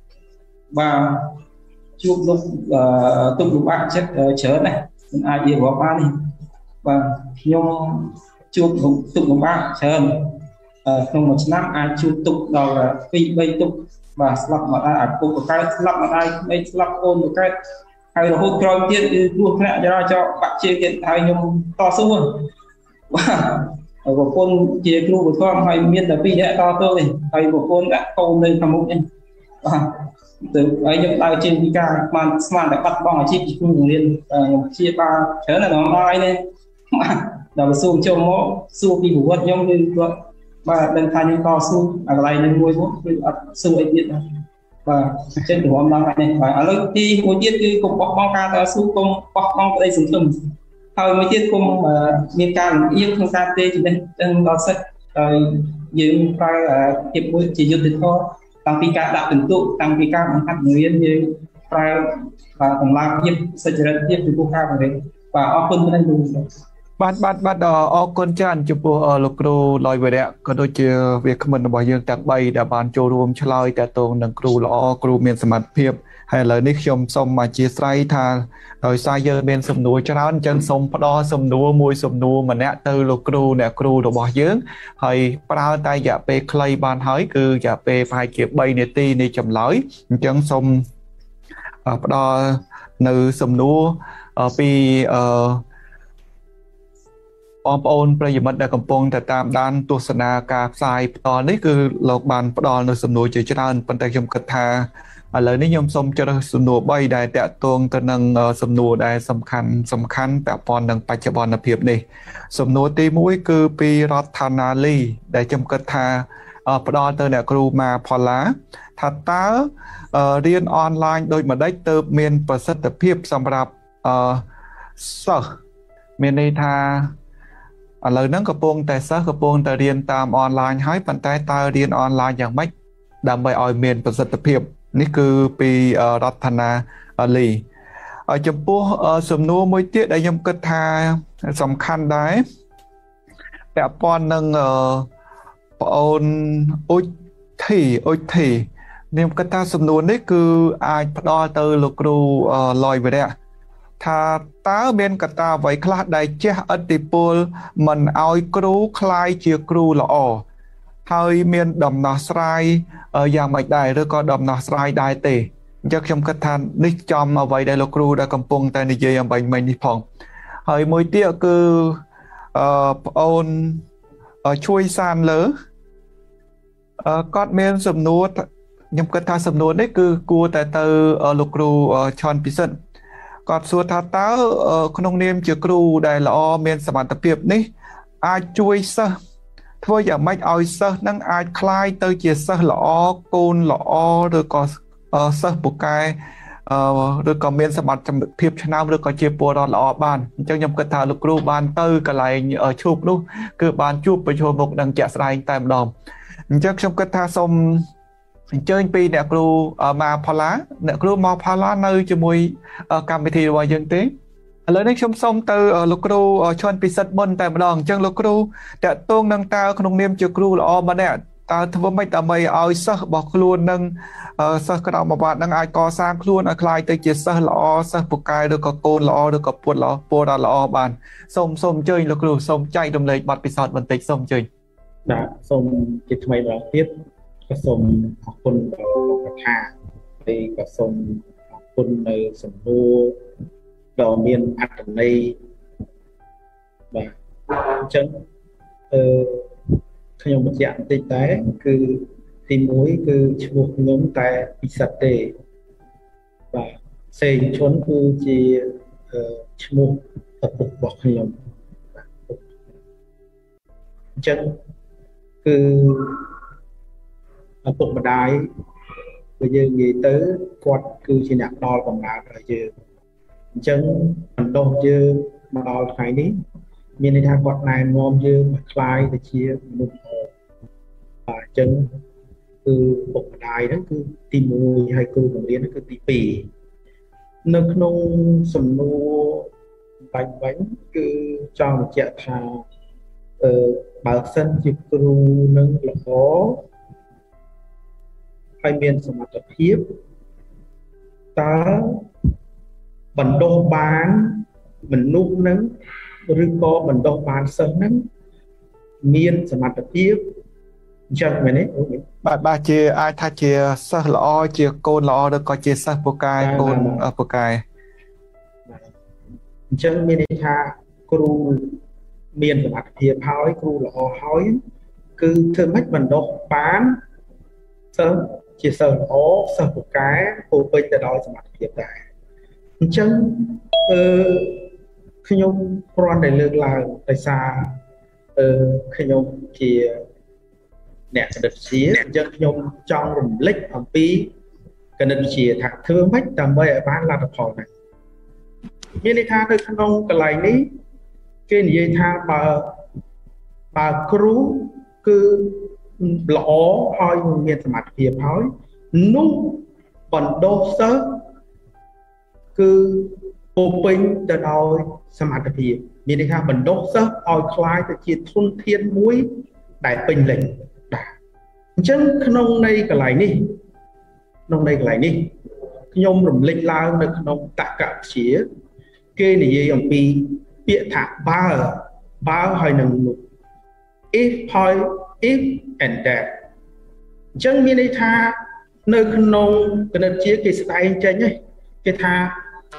លោកទុកលំបាកចិត្តច្រើនណាស់មិនអាចនិយាយរាប់បាននេះបាទខ្ញុំជួបទុកលំបាកច្រើនក្នុងមួយឆ្នាំអាចជួបទុកដល់2 3ទុកបាទស្លាប់មកដែរឪពុកកើតស្លាប់មកដែរក្មេងស្លាប់កូនកើតហើយរហូតក្រោយទៀតគឺគ្រោះថ្នាក់ចរាចរណ៍បាក់ជើងទៀតហើយខ្ញុំតស៊ូបាទ bộ phôn chia kêu của con hay miên là vì đã to tôi hay bộ phôn đã câu lên tham mục từ ấy nhập tay trên cái ca mà smart đã bắt bóng ở chi cũng liền chia ba thế là nó ai nên đầu xu cho mó xu đi của nhóm như vậy và đơn thay những co xu ở đây nên nuôi bút xu ấy biết và trên của ông này và ở lúc khi cuối tiết cái cục bóng ca ta xu công bóng đây sừng sừng thôi mới tiết công mà miền ca yêu không ca tê thì đây trên đó sách rồi những phải hiệp hội chỉ dùng được thôi tăng khi ca đạt từng tụ tăng khi ca bằng cách người như phải và còn làm hiệp sẽ trở thành hiệp từ cô ca vào đấy và open bên đây បាទអរគុណច្រើនចំពោះលោកគ្រូលយវរៈក៏ដូចជាវាគ្មិនរបស់យើងទាំង3ដែលបានចូលរួមឆ្លើយតទៅនឹងគ្រូល្អគ្រូមានសមត្ថភាពហើយឥឡូវនេះខ្ញុំសូមអធិស្ឋានថាដោយសារយើងមានសំណួរច្រើនអញ្ចឹងសូមផ្ដល់សំណួរមួយសំណួរម្នាក់ទៅលោកគ្រូអ្នកគ្រូរបស់យើងហើយប្រើតែរយៈពេលខ្លីបានហើយគឺរយៈពេលប្រហែលជា3នាទីនៃចម្លើយអញ្ចឹងសូមផ្ដល់នៅសំណួរពីបងប្អូនប្រិយមិត្តដែលកំពុងតែតាមដានទស្សនាការផ្សាយផ្ទាល់នេះគឺលោកបានផ្ដល់នៅសំណួរជាច្រើនប៉ុន្តែខ្ញុំគិតថាឥឡូវនេះខ្ញុំសូមជ្រើសសំណួរ3ដែលតាក់ទងទៅនឹងសំណួរដែលសំខាន់ពាក់ព័ន្ធនឹងបច្ចុប្បន្នភាពនេះសំណួរទី1គឺពីរដ្ឋាណាលីដែលខ្ញុំគិតថាផ្ដល់ទៅអ្នកគ្រូម៉ាផល្លាថាតើរៀនអនឡាញដូចម្ដេចទើបមានប្រសិទ្ធភាពសម្រាប់សិស្សមានន័យថាឥឡូវហ្នឹងកំពុងតែសិស្សកំពុងតែរៀនតាមអនឡាញហើយប៉ុន្តែតើរៀនអនឡាញយ៉ាងម៉េចដើម្បីឲ្យមានប្រសិទ្ធភាពនេះគឺពីរដ្ឋាណាលីចំពោះសំណួរមួយទៀតដែលខ្ញុំគិតថាសំខាន់ដែរពាក់ព័ន្ធនឹងបងអូនអ៊ុចធីខ្ញុំគិតថាសំណួរនេះគឺអាចផ្ដល់ទៅលោកគ្រូលយវរៈថាតើមានកត្តាអ្វីខ្លះដែលជះឥទ្ធិពលមិនឲ្យគ្រូคล้ายជាគ្រូល្អហើយមានដំណោះស្រាយយ៉ាងម៉េចដែរឬក៏ដំណោះស្រាយដែរទេអញ្ចឹងខ្ញុំគិតថានេះចំអ្វីដែលលោកគ្រូដែលកំពុងតែនិយាយអំបញ្ញមិញនេះផងហើយមួយទៀតគឺប្អូនជួយសានលើគាត់មានសំណួរខ្ញុំគិតថាសំណួរនេះគឺគួរតែទៅលោកគ្រូឆនពិសិដ្ឋគាត់សួរថាតើក្នុងនាមជាគ្រូដែលល្អមានសមត្ថភាពនេះអាចជួយសិស្សធ្វើយ៉ាងម៉េចឲ្យសិស្សនឹងអាចคล้ายទៅជាសិស្សល្អកូនល្អឬក៏សិស្សពូកែឬក៏មានសមត្ថភាពឆ្នើមឬក៏ជាពលរដ្ឋល្អបានអញ្ចឹងខ្ញុំគិតថាលោកគ្រូបានទៅកន្លែងឈប់នោះគឺបានជួបប្រជុំមុខនឹងជាក់ស្ដែងតែម្ដងអញ្ចឹងខ្ញុំគិតថាសូមអញ្ជើញពីអ្នកគ្រូម៉ាផល្លាអ្នកគ្រូម៉ាផល្លានៅជាមួយកម្មវិធីរបស់យើងទេឥឡូវនេះខ្ញុំសូមទៅលោកគ្រូឈុនពិសិដ្ឋមុនតែម្ដងអញ្ចឹងលោកគ្រូតាក់ទងនឹងតើក្នុងនាមជាគ្រូល្អម្នាក់តើធ្វើម៉េចដើម្បីឲ្យសិស្សរបស់ខ្លួននឹងសិស្សក្រមអាវ៉ាត់នឹងអាចកសាងខ្លួនឲ្យក្លាយទៅជាសិស្សល្អសិស្សពូកែឬក៏កូនល្អឬក៏ពលរដ្ឋល្អបានសូមអញ្ជើញលោកគ្រូសូមចែករំលែកបទពិសោធន៍បន្តិចសូមអញ្ជើញបាទសូមជាថ្មីម្ដងទៀតក៏សូមអរគុណដល់លោកកថាហើយក៏សូមអរគុណនៅសំណួរដ៏មានអត្ថន័យបាទអញ្ចឹងខ្ញុំបញ្ជាក់បន្តិចតែគឺទី1គឺឈ្មោះខ្ញុំតែពិសិដ្ឋទេបាទសេងឈុនគឺជាឈ្មោះឪពុករបស់ខ្ញុំអញ្ចឹងគឺឪពុកម្ដាយបើយើងនិយាយទៅគាត់គឺជាអ្នកផ្ដល់កំណើតឲ្យយើងអញ្ចឹងបណ្ដុះយើងមកដល់ថ្ងៃនេះមានន័យថាគាត់ណែនាំយើងឲ្យក្លាយទៅជាមនុស្សល្អបាទអញ្ចឹងគឺឪពុកម្ដាយហ្នឹងគឺទី1ហើយគ្រូបង្រៀនហ្នឹងគឺទី2នៅក្នុងសំណួរបាញ់វិញគឺចង់បញ្ជាក់ថាបើសិនជាគ្រូនឹងល្អហើយមានសមត្ថភាពតើបណ្ដុះបានមនុស្សនឹងឬក៏បណ្ដុះបានសិស្សនឹងមានសមត្ថភាពអញ្ចឹងមែនទេបាទជាអាចថាជាសិស្សល្អជាកូនល្អឬក៏ជាសិស្សពូកែកូនពូកែអញ្ចឹងមានន័យថាគ្រូ miền của mặt hiệp hói cù là hói cứ thơ mách bằng đọc bán sớm chỉ sợ nó sợ một cái hồ bây giờ đòi mặt hiệp đại chân khi nhung con đại lương là tại sao khi nhung thì nè được xía chân nhung trong rừng lích ở pi cái nên chỉ thằng thương mách tầm bây bán là được hỏi này như này tha tôi không cái này ní cái gì tha bà cú cứ lõ hỏi miền mặt hiệp hỏi nút còn đô sớ cứ bộ pin từ đôi mặt hiệp như này tha mình đô sớ hỏi khai từ chỉ thun thiên mũi đại bình lệnh chân không này cái này ní nông đây cái này nhôm rụng lịch lao được nông tạ cả xía kê này gì ông pi bịa thả ba hai nâng một if and that chân miền đây tha nơi nông cái nơi chia cái style chân ấy cái tha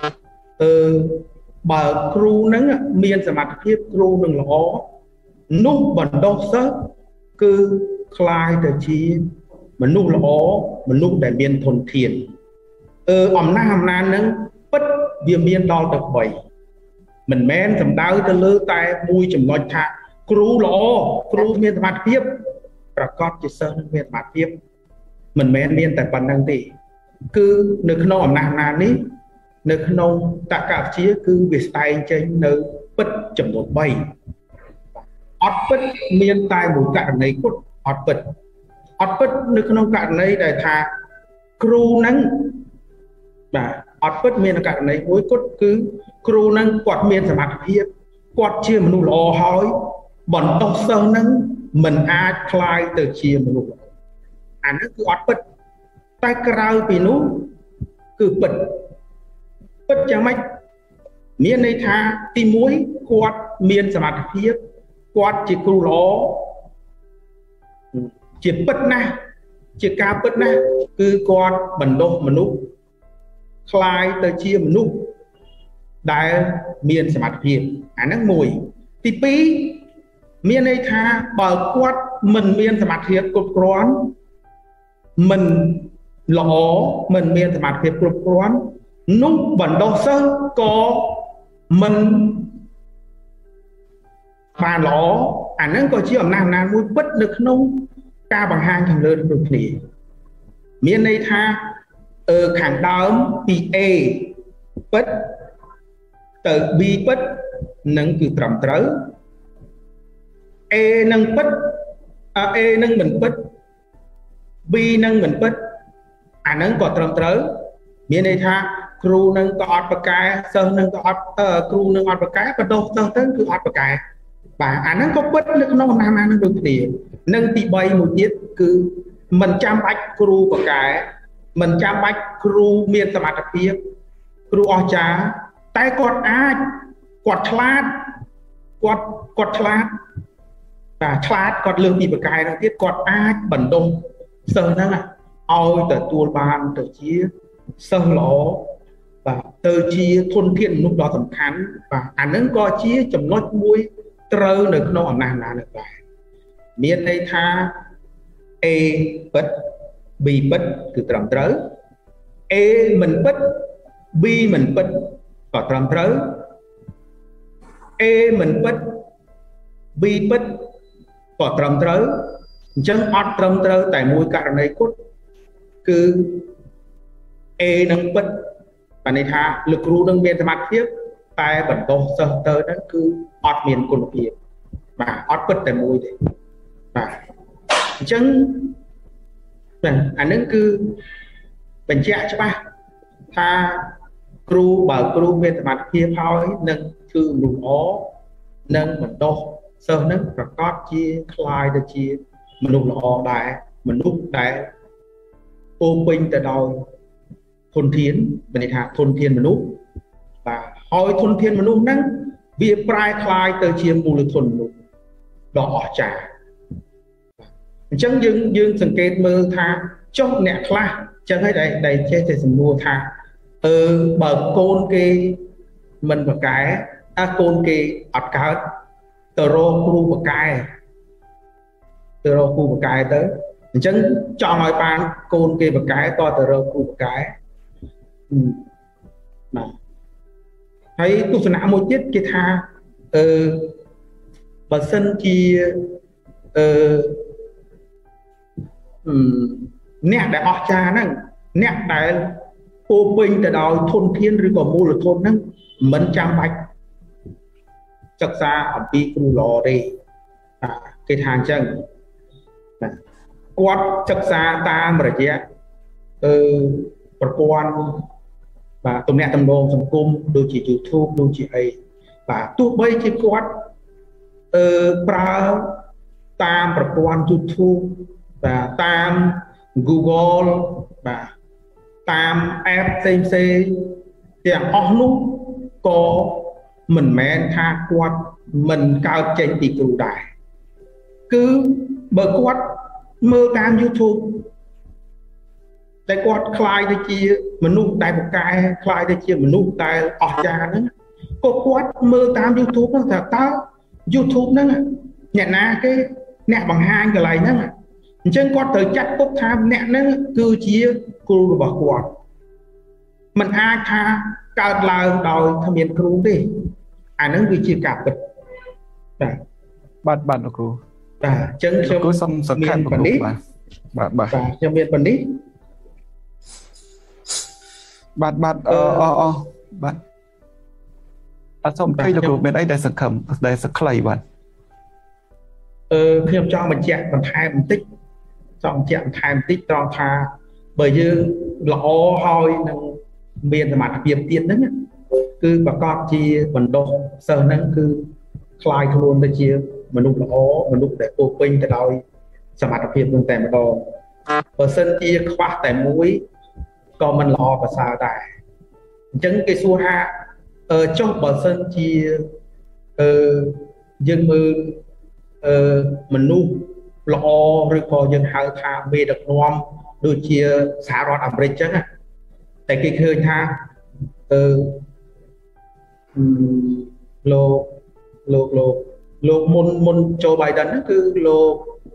bờ cru nắng miền sầm mặt kia cru nâng lõ nút bẩn đau sớt cứ khai từ chi mình nút lõ mình nút để miền thôn thiền ẩm nam nâng bất vì miền đo được bảy mình men thầm đau từ lơ tay mui chầm nói thà cru lõ cru miền mặt tiếp và con chỉ sơn miền mặt tiếp mình men miền tại bản năng tỷ cứ nước nông ẩm nam ní nước nông tạ cả chia cứ việc tay trên nơi bất chầm một bảy ót bất miền tai mũi cạn này cốt ót bất nước nông cạn này để thà cru nắng và ót bất miền cạn này mũi cốt cứ cru nắng quạt miền sầm mặt hiệp quạt chia mình lò hói bẩn tóc sơ nắng mình ai khai từ chia mình nó cứ ót bất tay cào vì nó cứ bật bất chẳng mách miền này tha ti mũi quạt miền sầm mặt hiệp quạt chỉ cru lò chỉ bất na chỉ cao bất na cứ quạt bẩn đô mình nút khai từ chia mình nút đại miền sầm mặt hiệp nó mùi tí pí miền này tha bờ quạt mình miền sầm mặt hiệp cột quán mình lõ mình miền sầm mặt hiệp cột quán nút bẩn đô sơ có mình bà lõ nó có chỉ ở nam mũi bất được nông ca bằng hai thằng lớn được nỉ miền này tha khẳng đám pi a bất từ bi bất nâng từ trầm trớ e nâng bất e nâng mình bất bi nâng mình bất nâng có trầm trớ miền này tha cru nâng có ọt bạc cái sơn nâng có ọt cru nâng ọt bạc cái và đâu sơn tới cứ ọt bạc cái và nó có bất lực nó nam nó được tiền nâng tỷ bay một tiết cứ mình chăm bách cru bạc cái mình chăm bách cru miền sầm mặt phía cru o cha tay quạt ai quạt chlat và chlat quạt lương bị bạc cái nó tiết quạt ai bẩn đông sơn nó là ôi từ tua ban từ chia sơn lỗ và từ chia thôn thiện lúc đó tầm khán và nó có chia chấm nói mũi trơ được nó nam là được vậy miền đây tha e bất bi bất từ trầm trớ e mình bất bi mình bất có trầm trớ e mình bất bi bất có trầm trớ chân ót trầm trớ tại mũi cả này cốt cứ e nâng bất và này tha lực ru nâng miền mặt tiếp tai bẩn tô sơ tơ đó cứ ót miền cồn kia và ót bất tại mũi đấy và chân nó cứ bình chạ cho ba tha cru bờ cru miền mặt kia thôi nâng cứ lùn ó nâng mình đô sơ nâng và có chia khai được chia mình lùn ó đại mình nút đại ôm bình từ đầu thôn thiên mình thả thôn thiên mình nút và hỏi thôn thiên mình nút nâng vì prai khai từ chia mù lực thôn nút đỏ trà chân dương sừng kết mơ tha chốc nẹt la chân ấy đây chơi thì sừng mua tha bờ côn kê mình một cái côn kê ọt cá ទៅរកគ្រូបកែទៅរកគ្រូបកែទៅអញ្ចឹងចង់ឲ្យបានកូនគេបកែតទៅរកគ្រូបកែបាទហើយទស្សនៈមួយទៀតគេថាបើសិនជាអ្នកដែលអស្ចារ្យហ្នឹងអ្នកដែលពោពេញទៅដោយធនធានឬក៏មូលធនហ្នឹងមិនចាំបាច់សិក្សាអំពីគ្រូល្អទេគេថាអញ្ចឹងគាត់សិក្សាតាមរយៈប្រព័ន្ធបាទទំនាក់ទំនងសង្គមដូចជា YouTube ដូចជាអីបាទទោះបីជាគាត់ប្រើតាមប្រព័ន្ធ YouTube បាទតាម Google បាទតាម app ផ្សេងទាំងអស់នោះក៏មិនមែនថាគាត់មិនកើតចេញពីគ្រូដែរគឺបើគាត់មើលតាម YouTube តែគាត់คล้ายទៅជាមនុស្សដែលពូកែคล้ายទៅជាមនុស្សដែលអស្ចារ្យហ្នឹងក៏គាត់មើលតាម YouTube ហ្នឹងថាតើ YouTube ហ្នឹងអ្នកណាគេអ្នកបង្ហាញកន្លែងហ្នឹងអញ្ចឹងគាត់ត្រូវចាត់ទុកថាអ្នកហ្នឹងគឺជាគ្រូរបស់គាត់មិនអាចថាកើតឡើងដោយគ្មានគ្រូទេអាហ្នឹងវាជាការពិតបាទលោកគ្រូបាទអញ្ចឹងខ្ញុំសូមសង្ខេបប៉ុណ្ណេះបាទខ្ញុំមានប៉ុណ្ណេះបាទបាទសូមលោកគ្រូមានអីដែលសង្ឃឹមដែលសក្លីបាទខ្ញុំចង់បញ្ជាក់បន្ថែមបន្តិចត្រង់ថាបើយើងល្អហើយនឹងមានសមត្ថភាពទៀតហ្នឹងគឺប្រកបជាបណ្ដុះសិស្សហ្នឹងគឺคล้ายខ្លួនទៅជាមនុស្សល្អមនុស្សដែលពោពេញទៅដោយសមត្ថភាពនឹងតែម្ដងបើសិនជាខ្វះតែមួយក៏មិនល្អប្រសើរដែរអញ្ចឹងគេសួរថាចុះបើសិនជាយើងមើលមនុស្សល្អឬក៏យើងហៅថាមេដឹកនាំដូចជាសហរដ្ឋអាមេរិកអញ្ចឹងតែគេឃើញថាលោកមុនចូល Biden ហ្នឹងគឺលោក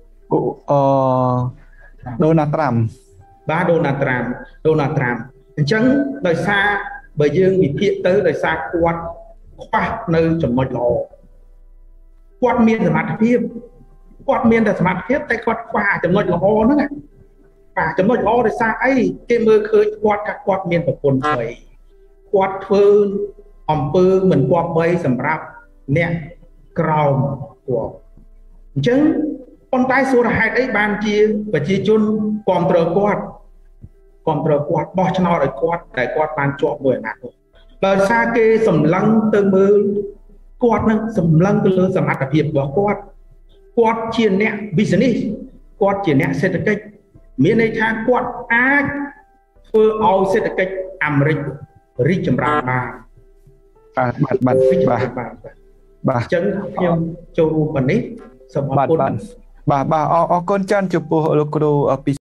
Donald Trump បាទ Donald Trump អញ្ចឹងដោយសារបើយើងវិភាគទៅដោយសារគាត់ខ្វះនៅចំណុចល្អគាត់មានសមត្ថភាពតែគាត់ខ្វះចំណុចល្អហ្នឹងបាទចំណុចល្អដោយសារអីគេមើលឃើញគាត់ថាគាត់មានប្រពន្ធស្រីគាត់ធ្វើអំពើមិនគប្បីសម្រាប់អ្នកក្រោមគាត់អញ្ចឹងប៉ុន្តែសួរហេតុអីបានជាប្រជាជនគ្រប់គ្រងគាត់បោះឆ្នោតឲ្យគាត់តែគាត់បានជាប់មួយអាណត្តិដោយសារគេសម្លឹងទៅមើលគាត់នឹងសម្លឹងទៅលើសមត្ថភាពរបស់គាត់ជាអ្នក business គាត់ជាអ្នកសេដ្ឋកិច្ចមានន័យថាគាត់អាចធ្វើឲ្យសេដ្ឋកិច្ចអាមេរិករីកចម្រើនបានបាទអញ្ចឹងខ្ញុំចូលរួមប៉ុណ្នេះសូមអរគុណបាទអរគុណច្រើនចំពោះលោកគ្រូពី